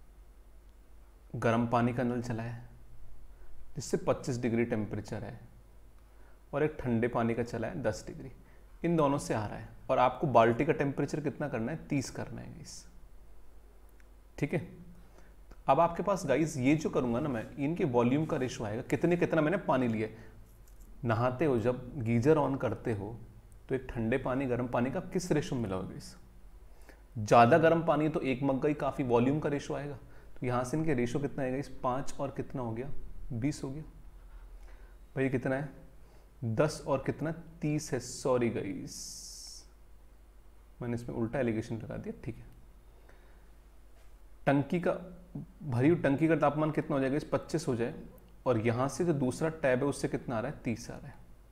गर्म पानी का नल चलाया है जिससे पच्चीस डिग्री टेम्परेचर है, और एक ठंडे पानी का चला है दस डिग्री, इन दोनों से आ रहा है, और आपको बाल्टी का टेम्परेचर कितना करना है, तीस करना है गाइस, ठीक है। अब आपके पास गाइस ये जो करूंगा ना मैं, इनके वॉल्यूम का रेशो आएगा, कितने कितना मैंने पानी लिया। नहाते हो जब गीजर ऑन करते हो तो एक ठंडे पानी गर्म पानी का किस रेशो में मिला होगा गाइस, ज़्यादा गर्म पानी तो एक मग का ही काफ़ी वॉल्यूम का रेशो आएगा, तो यहाँ से इनके रेशो कितना आएगा इस पाँच और कितना हो गया, बीस हो गया भाई, कितना है दस और कितना तीस है, सॉरी गाइस मैंने इसमें उल्टा एलिगेशन लगा दिया, ठीक है। टंकी का भरी हुई टंकी का तापमान कितना हो जाएगा इस पच्चीस हो जाए, और यहां से जो दूसरा टैब है उससे कितना आ रहा है, तीस आ रहा है।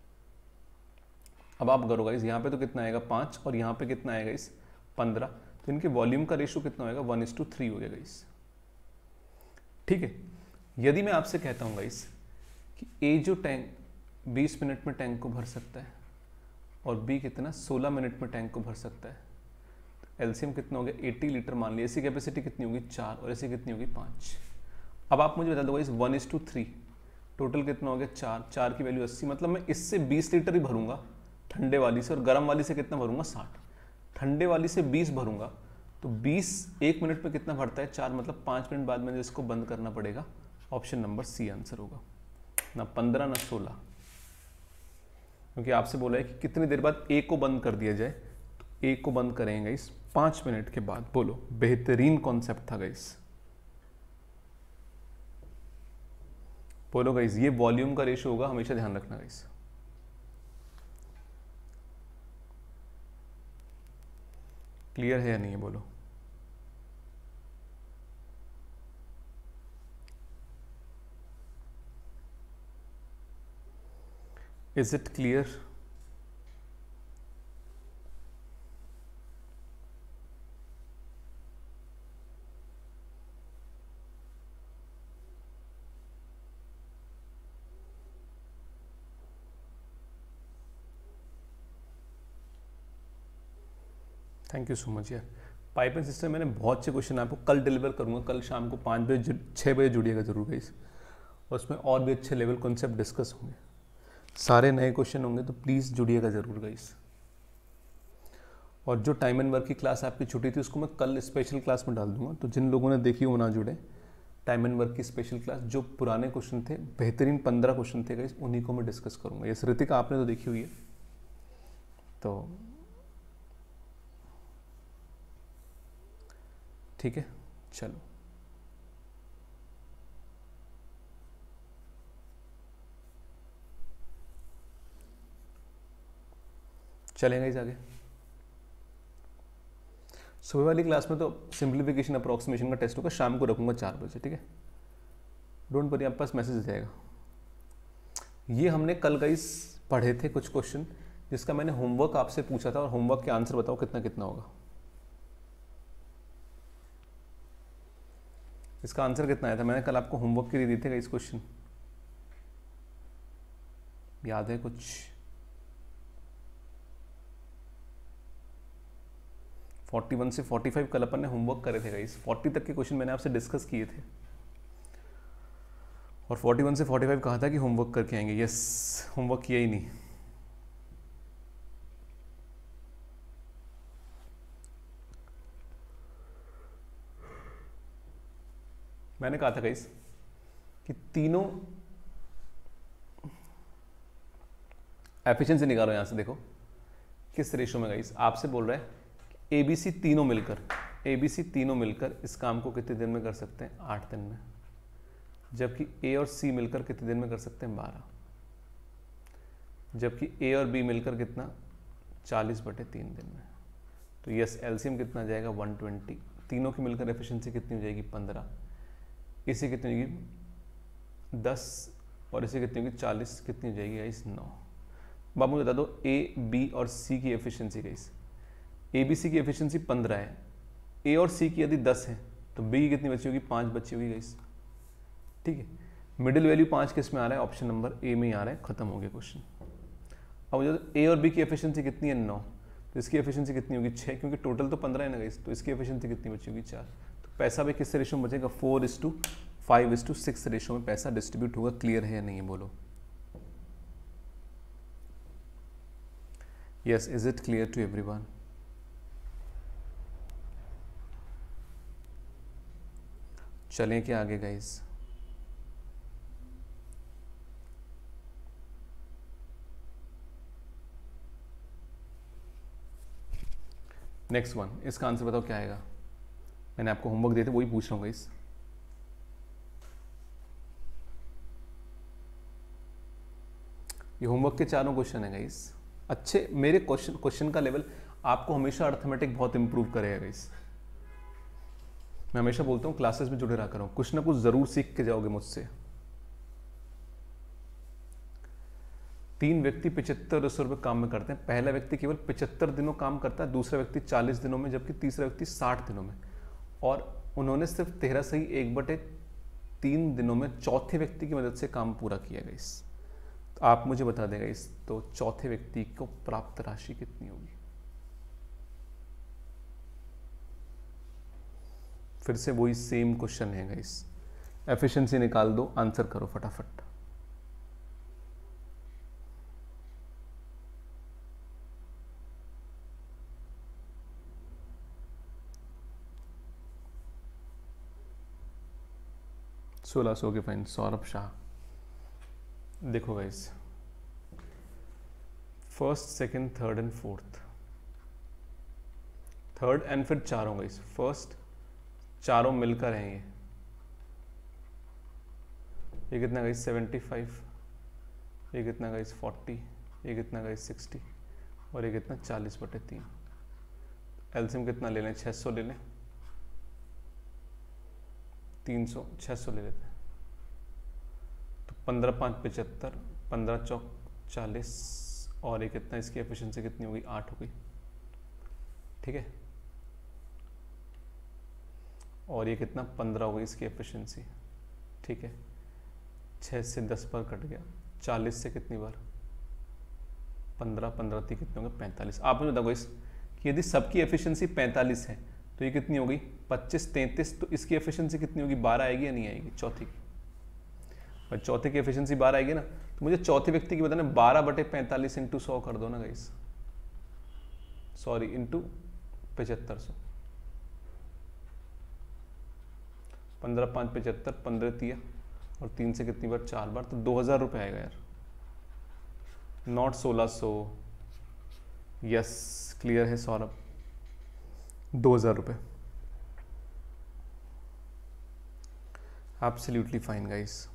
अब आप करो गाइस, यहाँ पे तो कितना आएगा पाँच, और यहाँ पे कितना आएगा इस पंद्रह, तो इनके वॉल्यूम का रेशो कितना होगा, वन इज टू थ्री हो गया गाइस, ठीक है। यदि मैं आपसे कहता हूँ गाइस कि ए जो टैंक बीस मिनट में टैंक को भर सकता है और बी कितना सोलह मिनट में टैंक को भर सकता है, एलसीएम कितना हो गया अस्सी लीटर मान लिया, ऐसी कैपेसिटी कितनी होगी चार, और ऐसी कितनी होगी पाँच। अब आप मुझे बता दो guys one is to three, total कितना हो गया चार, चार की वैल्यू अस्सी, मतलब मैं इससे बीस लीटर ही भरूंगा ठंडे वाली से, और गर्म वाली से कितना भरूंगा साठ, ठंडे वाली से बीस भरूंगा, तो बीस एक मिनट में कितना भरता है चार, मतलब पाँच मिनट बाद में इसको बंद करना पड़ेगा। ऑप्शन नंबर सी आंसर होगा, ना पंद्रह ना सोलह, क्योंकि आपसे बोला है कि कितनी देर बाद ए को बंद कर दिया जाए, तो ए को बंद करेंगे इस पाँच मिनट के बाद। बोलो, बेहतरीन कॉन्सेप्ट था गाइस, बोलो गाइस, ये वॉल्यूम का रेशो होगा, हमेशा ध्यान रखना गाइस। क्लियर है या नहीं है, बोलो। Is it clear? Thank you so much यार। पाइपिंग सिस्टम मैंने बहुत अच्छे क्वेश्चन आपको कल डिलीवर करूंगा, कल शाम को पाँच बजे छः बजे जुड़िएगा जरूर गाइस, और उसमें और भी अच्छे लेवल कॉन्सेप्ट डिस्कस होंगे, सारे नए क्वेश्चन होंगे, तो प्लीज़ जुड़िएगा जरूर गाइस। और जो टाइम एंड वर्क की क्लास आपकी छुट्टी थी उसको मैं कल स्पेशल क्लास में डाल दूंगा, तो जिन लोगों ने देखी वो ना जुड़े, टाइम एंड वर्क की स्पेशल क्लास, जो पुराने क्वेश्चन थे बेहतरीन पंद्रह क्वेश्चन थे गाइस, उन्हीं को मैं डिस्कस करूंगा। ये ऋतिका आपने तो देखी हुई है, तो ठीक है, चलो चलेंगे इस आगे। सुबह वाली क्लास में तो सिंप्लीफिकेशन अप्रोक्सीमेशन का टेस्ट होगा, शाम को रखूंगा चार बजे, ठीक है। डोंट वरी, आपके पास मैसेज जाएगा। ये हमने कल गाइस पढ़े थे कुछ क्वेश्चन, जिसका मैंने होमवर्क आपसे पूछा था, और होमवर्क के आंसर बताओ कितना कितना होगा। इसका आंसर कितना आया था, मैंने कल आपको होमवर्क के लिए दिए थे इस क्वेश्चन, याद है कुछ? इकतालीस से पैंतालीस कल अपन ने होमवर्क करे थे गाइस, चालीस तक के क्वेश्चन मैंने आपसे डिस्कस किए थे, और इकतालीस से पैंतालीस कहा था कि होमवर्क करके आएंगे। यस, होमवर्क किया ही नहीं। मैंने कहा था गाइस कि तीनों एफिशिएंसी निकालो, यहां से देखो किस रेशो में गाइस आपसे बोल रहा है ए बी सी तीनों मिलकर, ए बी सी तीनों मिलकर इस काम को कितने दिन में कर सकते हैं, आठ दिन में, जबकि ए और सी मिलकर कितने दिन में कर सकते हैं, बारह, जबकि ए और बी मिलकर कितना, चालीस बटे तीन दिन में। तो यस, एलसीएम कितना आ जाएगा, वन ट्वेंटी, तीनों की मिलकर एफिशिएंसी कितनी हो जाएगी, पंद्रह, इसी कितनी होगी, दस और इसे कितनी होगी चालीस, कितनी हो जाएगी गाइस नौ। अब आप मुझे बता दो ए बी और सी की efficiency guys. A B C की एफिशिएंसी पंद्रह है, ए और सी की यदि दस है तो बी की कितनी बची होगी पाँच बची होगी गाइस। ठीक है, मिडिल वैल्यू पाँच किस में आ रहा है ऑप्शन नंबर ए में ही आ रहा है, खत्म हो गया क्वेश्चन। अब मुझे ए और बी की एफिशिएंसी कितनी है नौ, तो इसकी एफिशिएंसी कितनी होगी छः, क्योंकि टोटल तो पंद्रह है ना गाइस, तो इसकी एफिशिएंसी कितनी बची होगी चार। तो पैसा भी किस रेशो में बचेगा four is two five is two six ratio में पैसा डिस्ट्रीब्यूट होगा। क्लियर है या नहीं है बोलो। Yes, is it clear to everyone? चलें क्या आगे गाइस? नेक्स्ट वन, इसका आंसर बताओ क्या आएगा। मैंने आपको होमवर्क दिए थे वही पूछ रहा हूँ गाइस। ये होमवर्क के चारों क्वेश्चन है गाइस। अच्छे मेरे क्वेश्चन क्वेश्चन का लेवल आपको हमेशा अर्थमेटिक बहुत इंप्रूव करेगा गाइस। मैं हमेशा बोलता हूँ क्लासेस में जुड़े रहा करो, कुछ ना कुछ जरूर सीख के जाओगे मुझसे। तीन व्यक्ति पिचहत्तर सौ रुपये काम में करते हैं। पहला व्यक्ति केवल पिचहत्तर दिनों काम करता है, दूसरा व्यक्ति चालीस दिनों में, जबकि तीसरा व्यक्ति साठ दिनों में। और उन्होंने सिर्फ तेरह सही एक बटे तीन दिनों में चौथे व्यक्ति की मदद से काम पूरा किया गया। इस तो आप मुझे बता देगा इस तो चौथे व्यक्ति को प्राप्त राशि कितनी होगी। फिर से वही सेम क्वेश्चन है गाइस। एफिशिएंसी निकाल दो, आंसर करो फटाफट। सोलह सौ के फाइन। सौरभ शाह, देखो guys, first second third and fourth, third and फिर चारों गाइस, फर्स्ट चारों मिलकर हैं ये ये कितना गाइस सेवेंटी फाइव, ये कितना गाइस फोर्टी, ये कितना गाइस सिक्सटी और ये कितना चालीस बटे तीन। एलसीएम कितना ले लें, छः सौ ले लें, तीन सौ छः सौ ले लेते हैं। तो पंद्रह पाँच पचहत्तर, पंद्रह चौक चालीस और ये कितना, इसकी एफिशिएंसी कितनी होगी आठ हो गई। ठीक है, और ये कितना पंद्रह हो गई इसकी एफिशिएंसी। ठीक है, छः से दस बार कट गया, चालीस से कितनी बार पंद्रह, पंद्रह थी कितने होंगे पैंतालीस। आप मुझे बताओ इस कि यदि सबकी एफिशिएंसी पैंतालीस है तो ये कितनी हो गई पच्चीस, तैंतीस, तो इसकी एफिशिएंसी कितनी होगी बारह आएगी या नहीं आएगी चौथी की। और चौथे की एफिशिएंसी बारह आएगी ना, तो मुझे चौथे व्यक्ति की बताना बारह बटे पैंतालीस इंटू सौ कर दो ना गाइस, सॉरी इंटू पचहत्तर सौ। पंद्रह पाँच पचहत्तर, पंद्रह तिया और तीन से कितनी बार चार बार, तो दो हजार रुपये आएगा यार, नॉट सोलह सौ। यस क्लियर है सौरभ, दो हजार रुपये। Absolutely fine guys.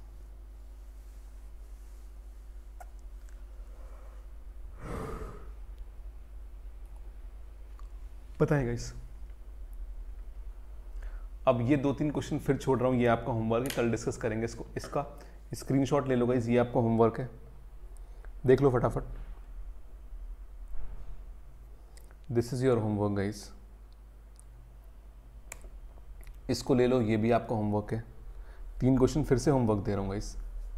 पता है गाइस, अब ये दो तीन क्वेश्चन फिर छोड़ रहा हूँ, ये आपका होमवर्क है, कल डिस्कस करेंगे इसको। इसका स्क्रीनशॉट ले लो गाइस, ये आपका होमवर्क है, देख लो फटाफट। This is your homework guys, इसको ले लो, ये भी आपका होमवर्क है। तीन क्वेश्चन फिर से होमवर्क दे रहा हूँ गाइस।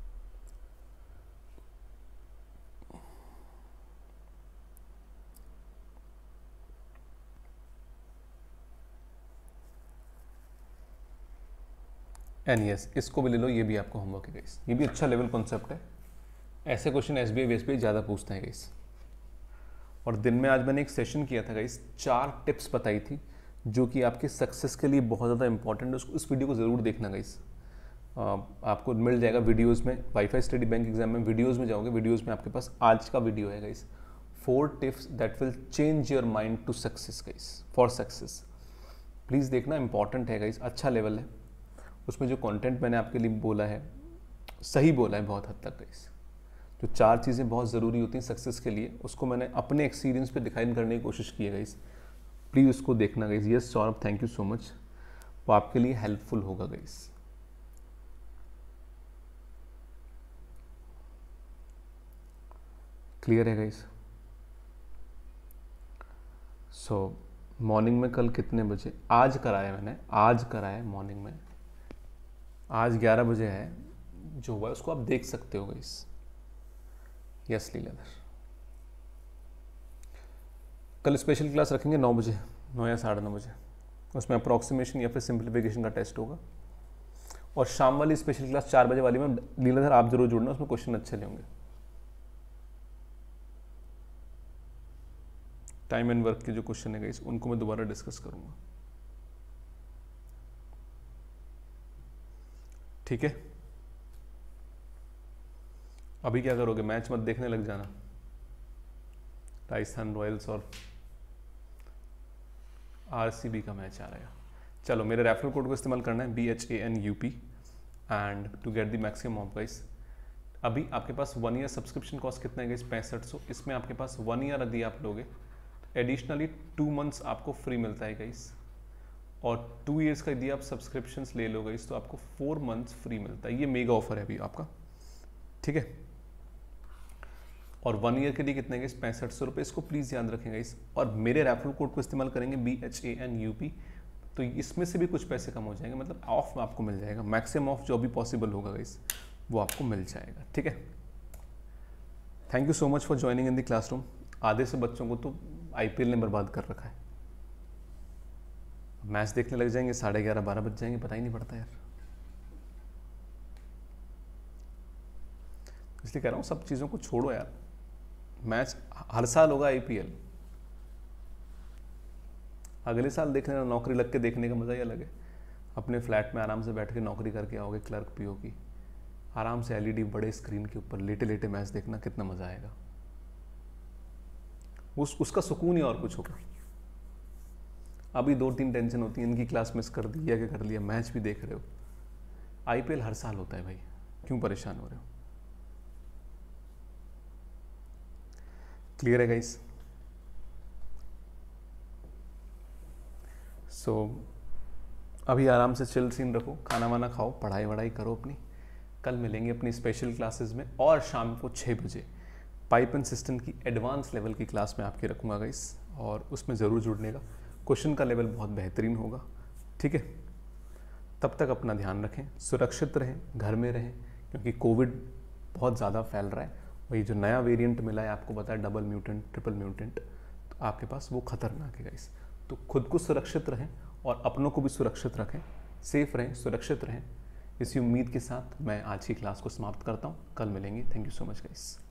एन यस, इसको भी ले लो, ये भी आपका होमवर्क है गाइस। ये भी अच्छा लेवल कॉन्सेप्ट है, ऐसे क्वेश्चन एसबीआई बेस ज़्यादा पूछते हैं गाइस। और दिन में आज मैंने एक सेशन किया था गाइस, चार टिप्स बताई थी जो कि आपके सक्सेस के लिए बहुत ज़्यादा इंपॉर्टेंट है। उसको, उस वीडियो को ज़रूर देखना गाइस, आपको मिल जाएगा वीडियोज़ में। वाईफाई स्टडी बैंक एग्जाम में वीडियोज़ में जाओगे, वीडियोज़ में आपके पास आज का वीडियो है guys, four tips that will change your mind to success guys, for success. Please देखना, इंपॉर्टेंट है गाइस, अच्छा लेवल है। उसमें जो कंटेंट मैंने आपके लिए बोला है सही बोला है बहुत हद तक गाइस। जो चार चीज़ें बहुत ज़रूरी होती हैं सक्सेस के लिए, उसको मैंने अपने एक्सपीरियंस पे डिफाइन करने की कोशिश की है गाइस। प्लीज़ उसको देखना guys. Yes Saurabh, thank you so much, वो आपके लिए हेल्पफुल होगा गाइस। क्लियर है गाइस? सो मॉर्निंग में कल कितने बजे? आज कराया मैंने, आज कराया मॉर्निंग में, आज ग्यारह बजे है, जो हुआ उसको आप देख सकते हो गाइस। यस लीलाधर, कल स्पेशल क्लास रखेंगे नौ बजे, नौ या साढ़े नौ बजे। उसमें अप्रॉक्सीमेशन या फिर सिंप्लीफिकेशन का टेस्ट होगा। और शाम वाली स्पेशल क्लास चार बजे वाली में लीलाधर आप जरूर जुड़ना, उसमें क्वेश्चन अच्छे लेंगे। टाइम एंड वर्क के जो क्वेश्चन है गाइस उनको मैं दोबारा डिस्कस करूंगा, ठीक है? अभी क्या करोगे, मैच मत देखने लग जाना, राजस्थान रॉयल्स और आरसीबी का मैच आ रहा है। चलो, मेरे रेफरल कोड को इस्तेमाल करना है, B H A N U P, and to get the maximum of guys. अभी आपके पास वन ईयर सब्सक्रिप्शन कॉस्ट कितना है गाइस? पैंसठ सौ। इसमें आपके पास वन ईयर यदि आप लोगे एडिशनली टू मंथ्स आपको फ्री मिलता है गाइस, और टू इयर्स का यदि आप सब्सक्रिप्शंस ले लो गाइस तो आपको फोर मंथ्स फ्री मिलता है। ये मेगा ऑफर है अभी आपका, ठीक है? और वन ईयर के लिए कितने गाइस? पैंसठ सौ रुपये। इसको प्लीज़ याद रखेंगे गाइस, और मेरे रेफरल कोड को इस्तेमाल करेंगे, B H A N U P, तो इसमें से भी कुछ पैसे कम हो जाएंगे, मतलब ऑफ आपको मिल जाएगा, मैक्सिमम ऑफ जो भी पॉसिबल होगा गाइस वो आपको मिल जाएगा, ठीक है? Thank you so much for joining in the classroom. आधे से बच्चों को तो आईपीएल ने बर्बाद कर रखा है, मैच देखने लग जाएंगे, साढ़े ग्यारह बारह बज जाएंगे, पता ही नहीं पड़ता यार। इसलिए कह रहा हूँ सब चीज़ों को छोड़ो यार, मैच हर साल होगा आईपीएल, अगले साल देख लेना, नौकरी लग के देखने का मज़ा ही अलग है। अपने फ्लैट में आराम से बैठ के नौकरी करके आओगे, क्लर्क पीओ की, आराम से एलईडी बड़े स्क्रीन के ऊपर लेटे लेटे मैच देखना, कितना मज़ा आएगा। उस उसका सुकून ही और कुछ होगा। अभी दो तीन टेंशन होती है, इनकी क्लास मिस कर दी या क्या कर लिया, मैच भी देख रहे हो। आईपीएल हर साल होता है भाई, क्यों परेशान हो रहे हो? क्लियर है गाइस? सो so, अभी आराम से चिल सीन रखो, खाना वाना खाओ, पढ़ाई वढ़ाई करो अपनी। कल मिलेंगे अपनी स्पेशल क्लासेस में, और शाम को छः बजे पाइपन सिस्टम की एडवांस लेवल की क्लास में आपकी रखूँगा गाइस, और उसमें ज़रूर जुड़ने का। क्वेश्चन का लेवल बहुत बेहतरीन होगा, ठीक है? तब तक अपना ध्यान रखें, सुरक्षित रहें, घर में रहें, क्योंकि कोविड बहुत ज़्यादा फैल रहा है। वही जो नया वेरिएंट मिला है आपको पता है, डबल म्यूटेंट, ट्रिपल म्यूटेंट, तो आपके पास वो खतरनाक है गाइस। तो खुद को सुरक्षित रहें और अपनों को भी सुरक्षित रखें, सेफ रहें, सुरक्षित रहें। इसी उम्मीद के साथ मैं आज की क्लास को समाप्त करता हूँ। कल मिलेंगे। Thank you so much guys.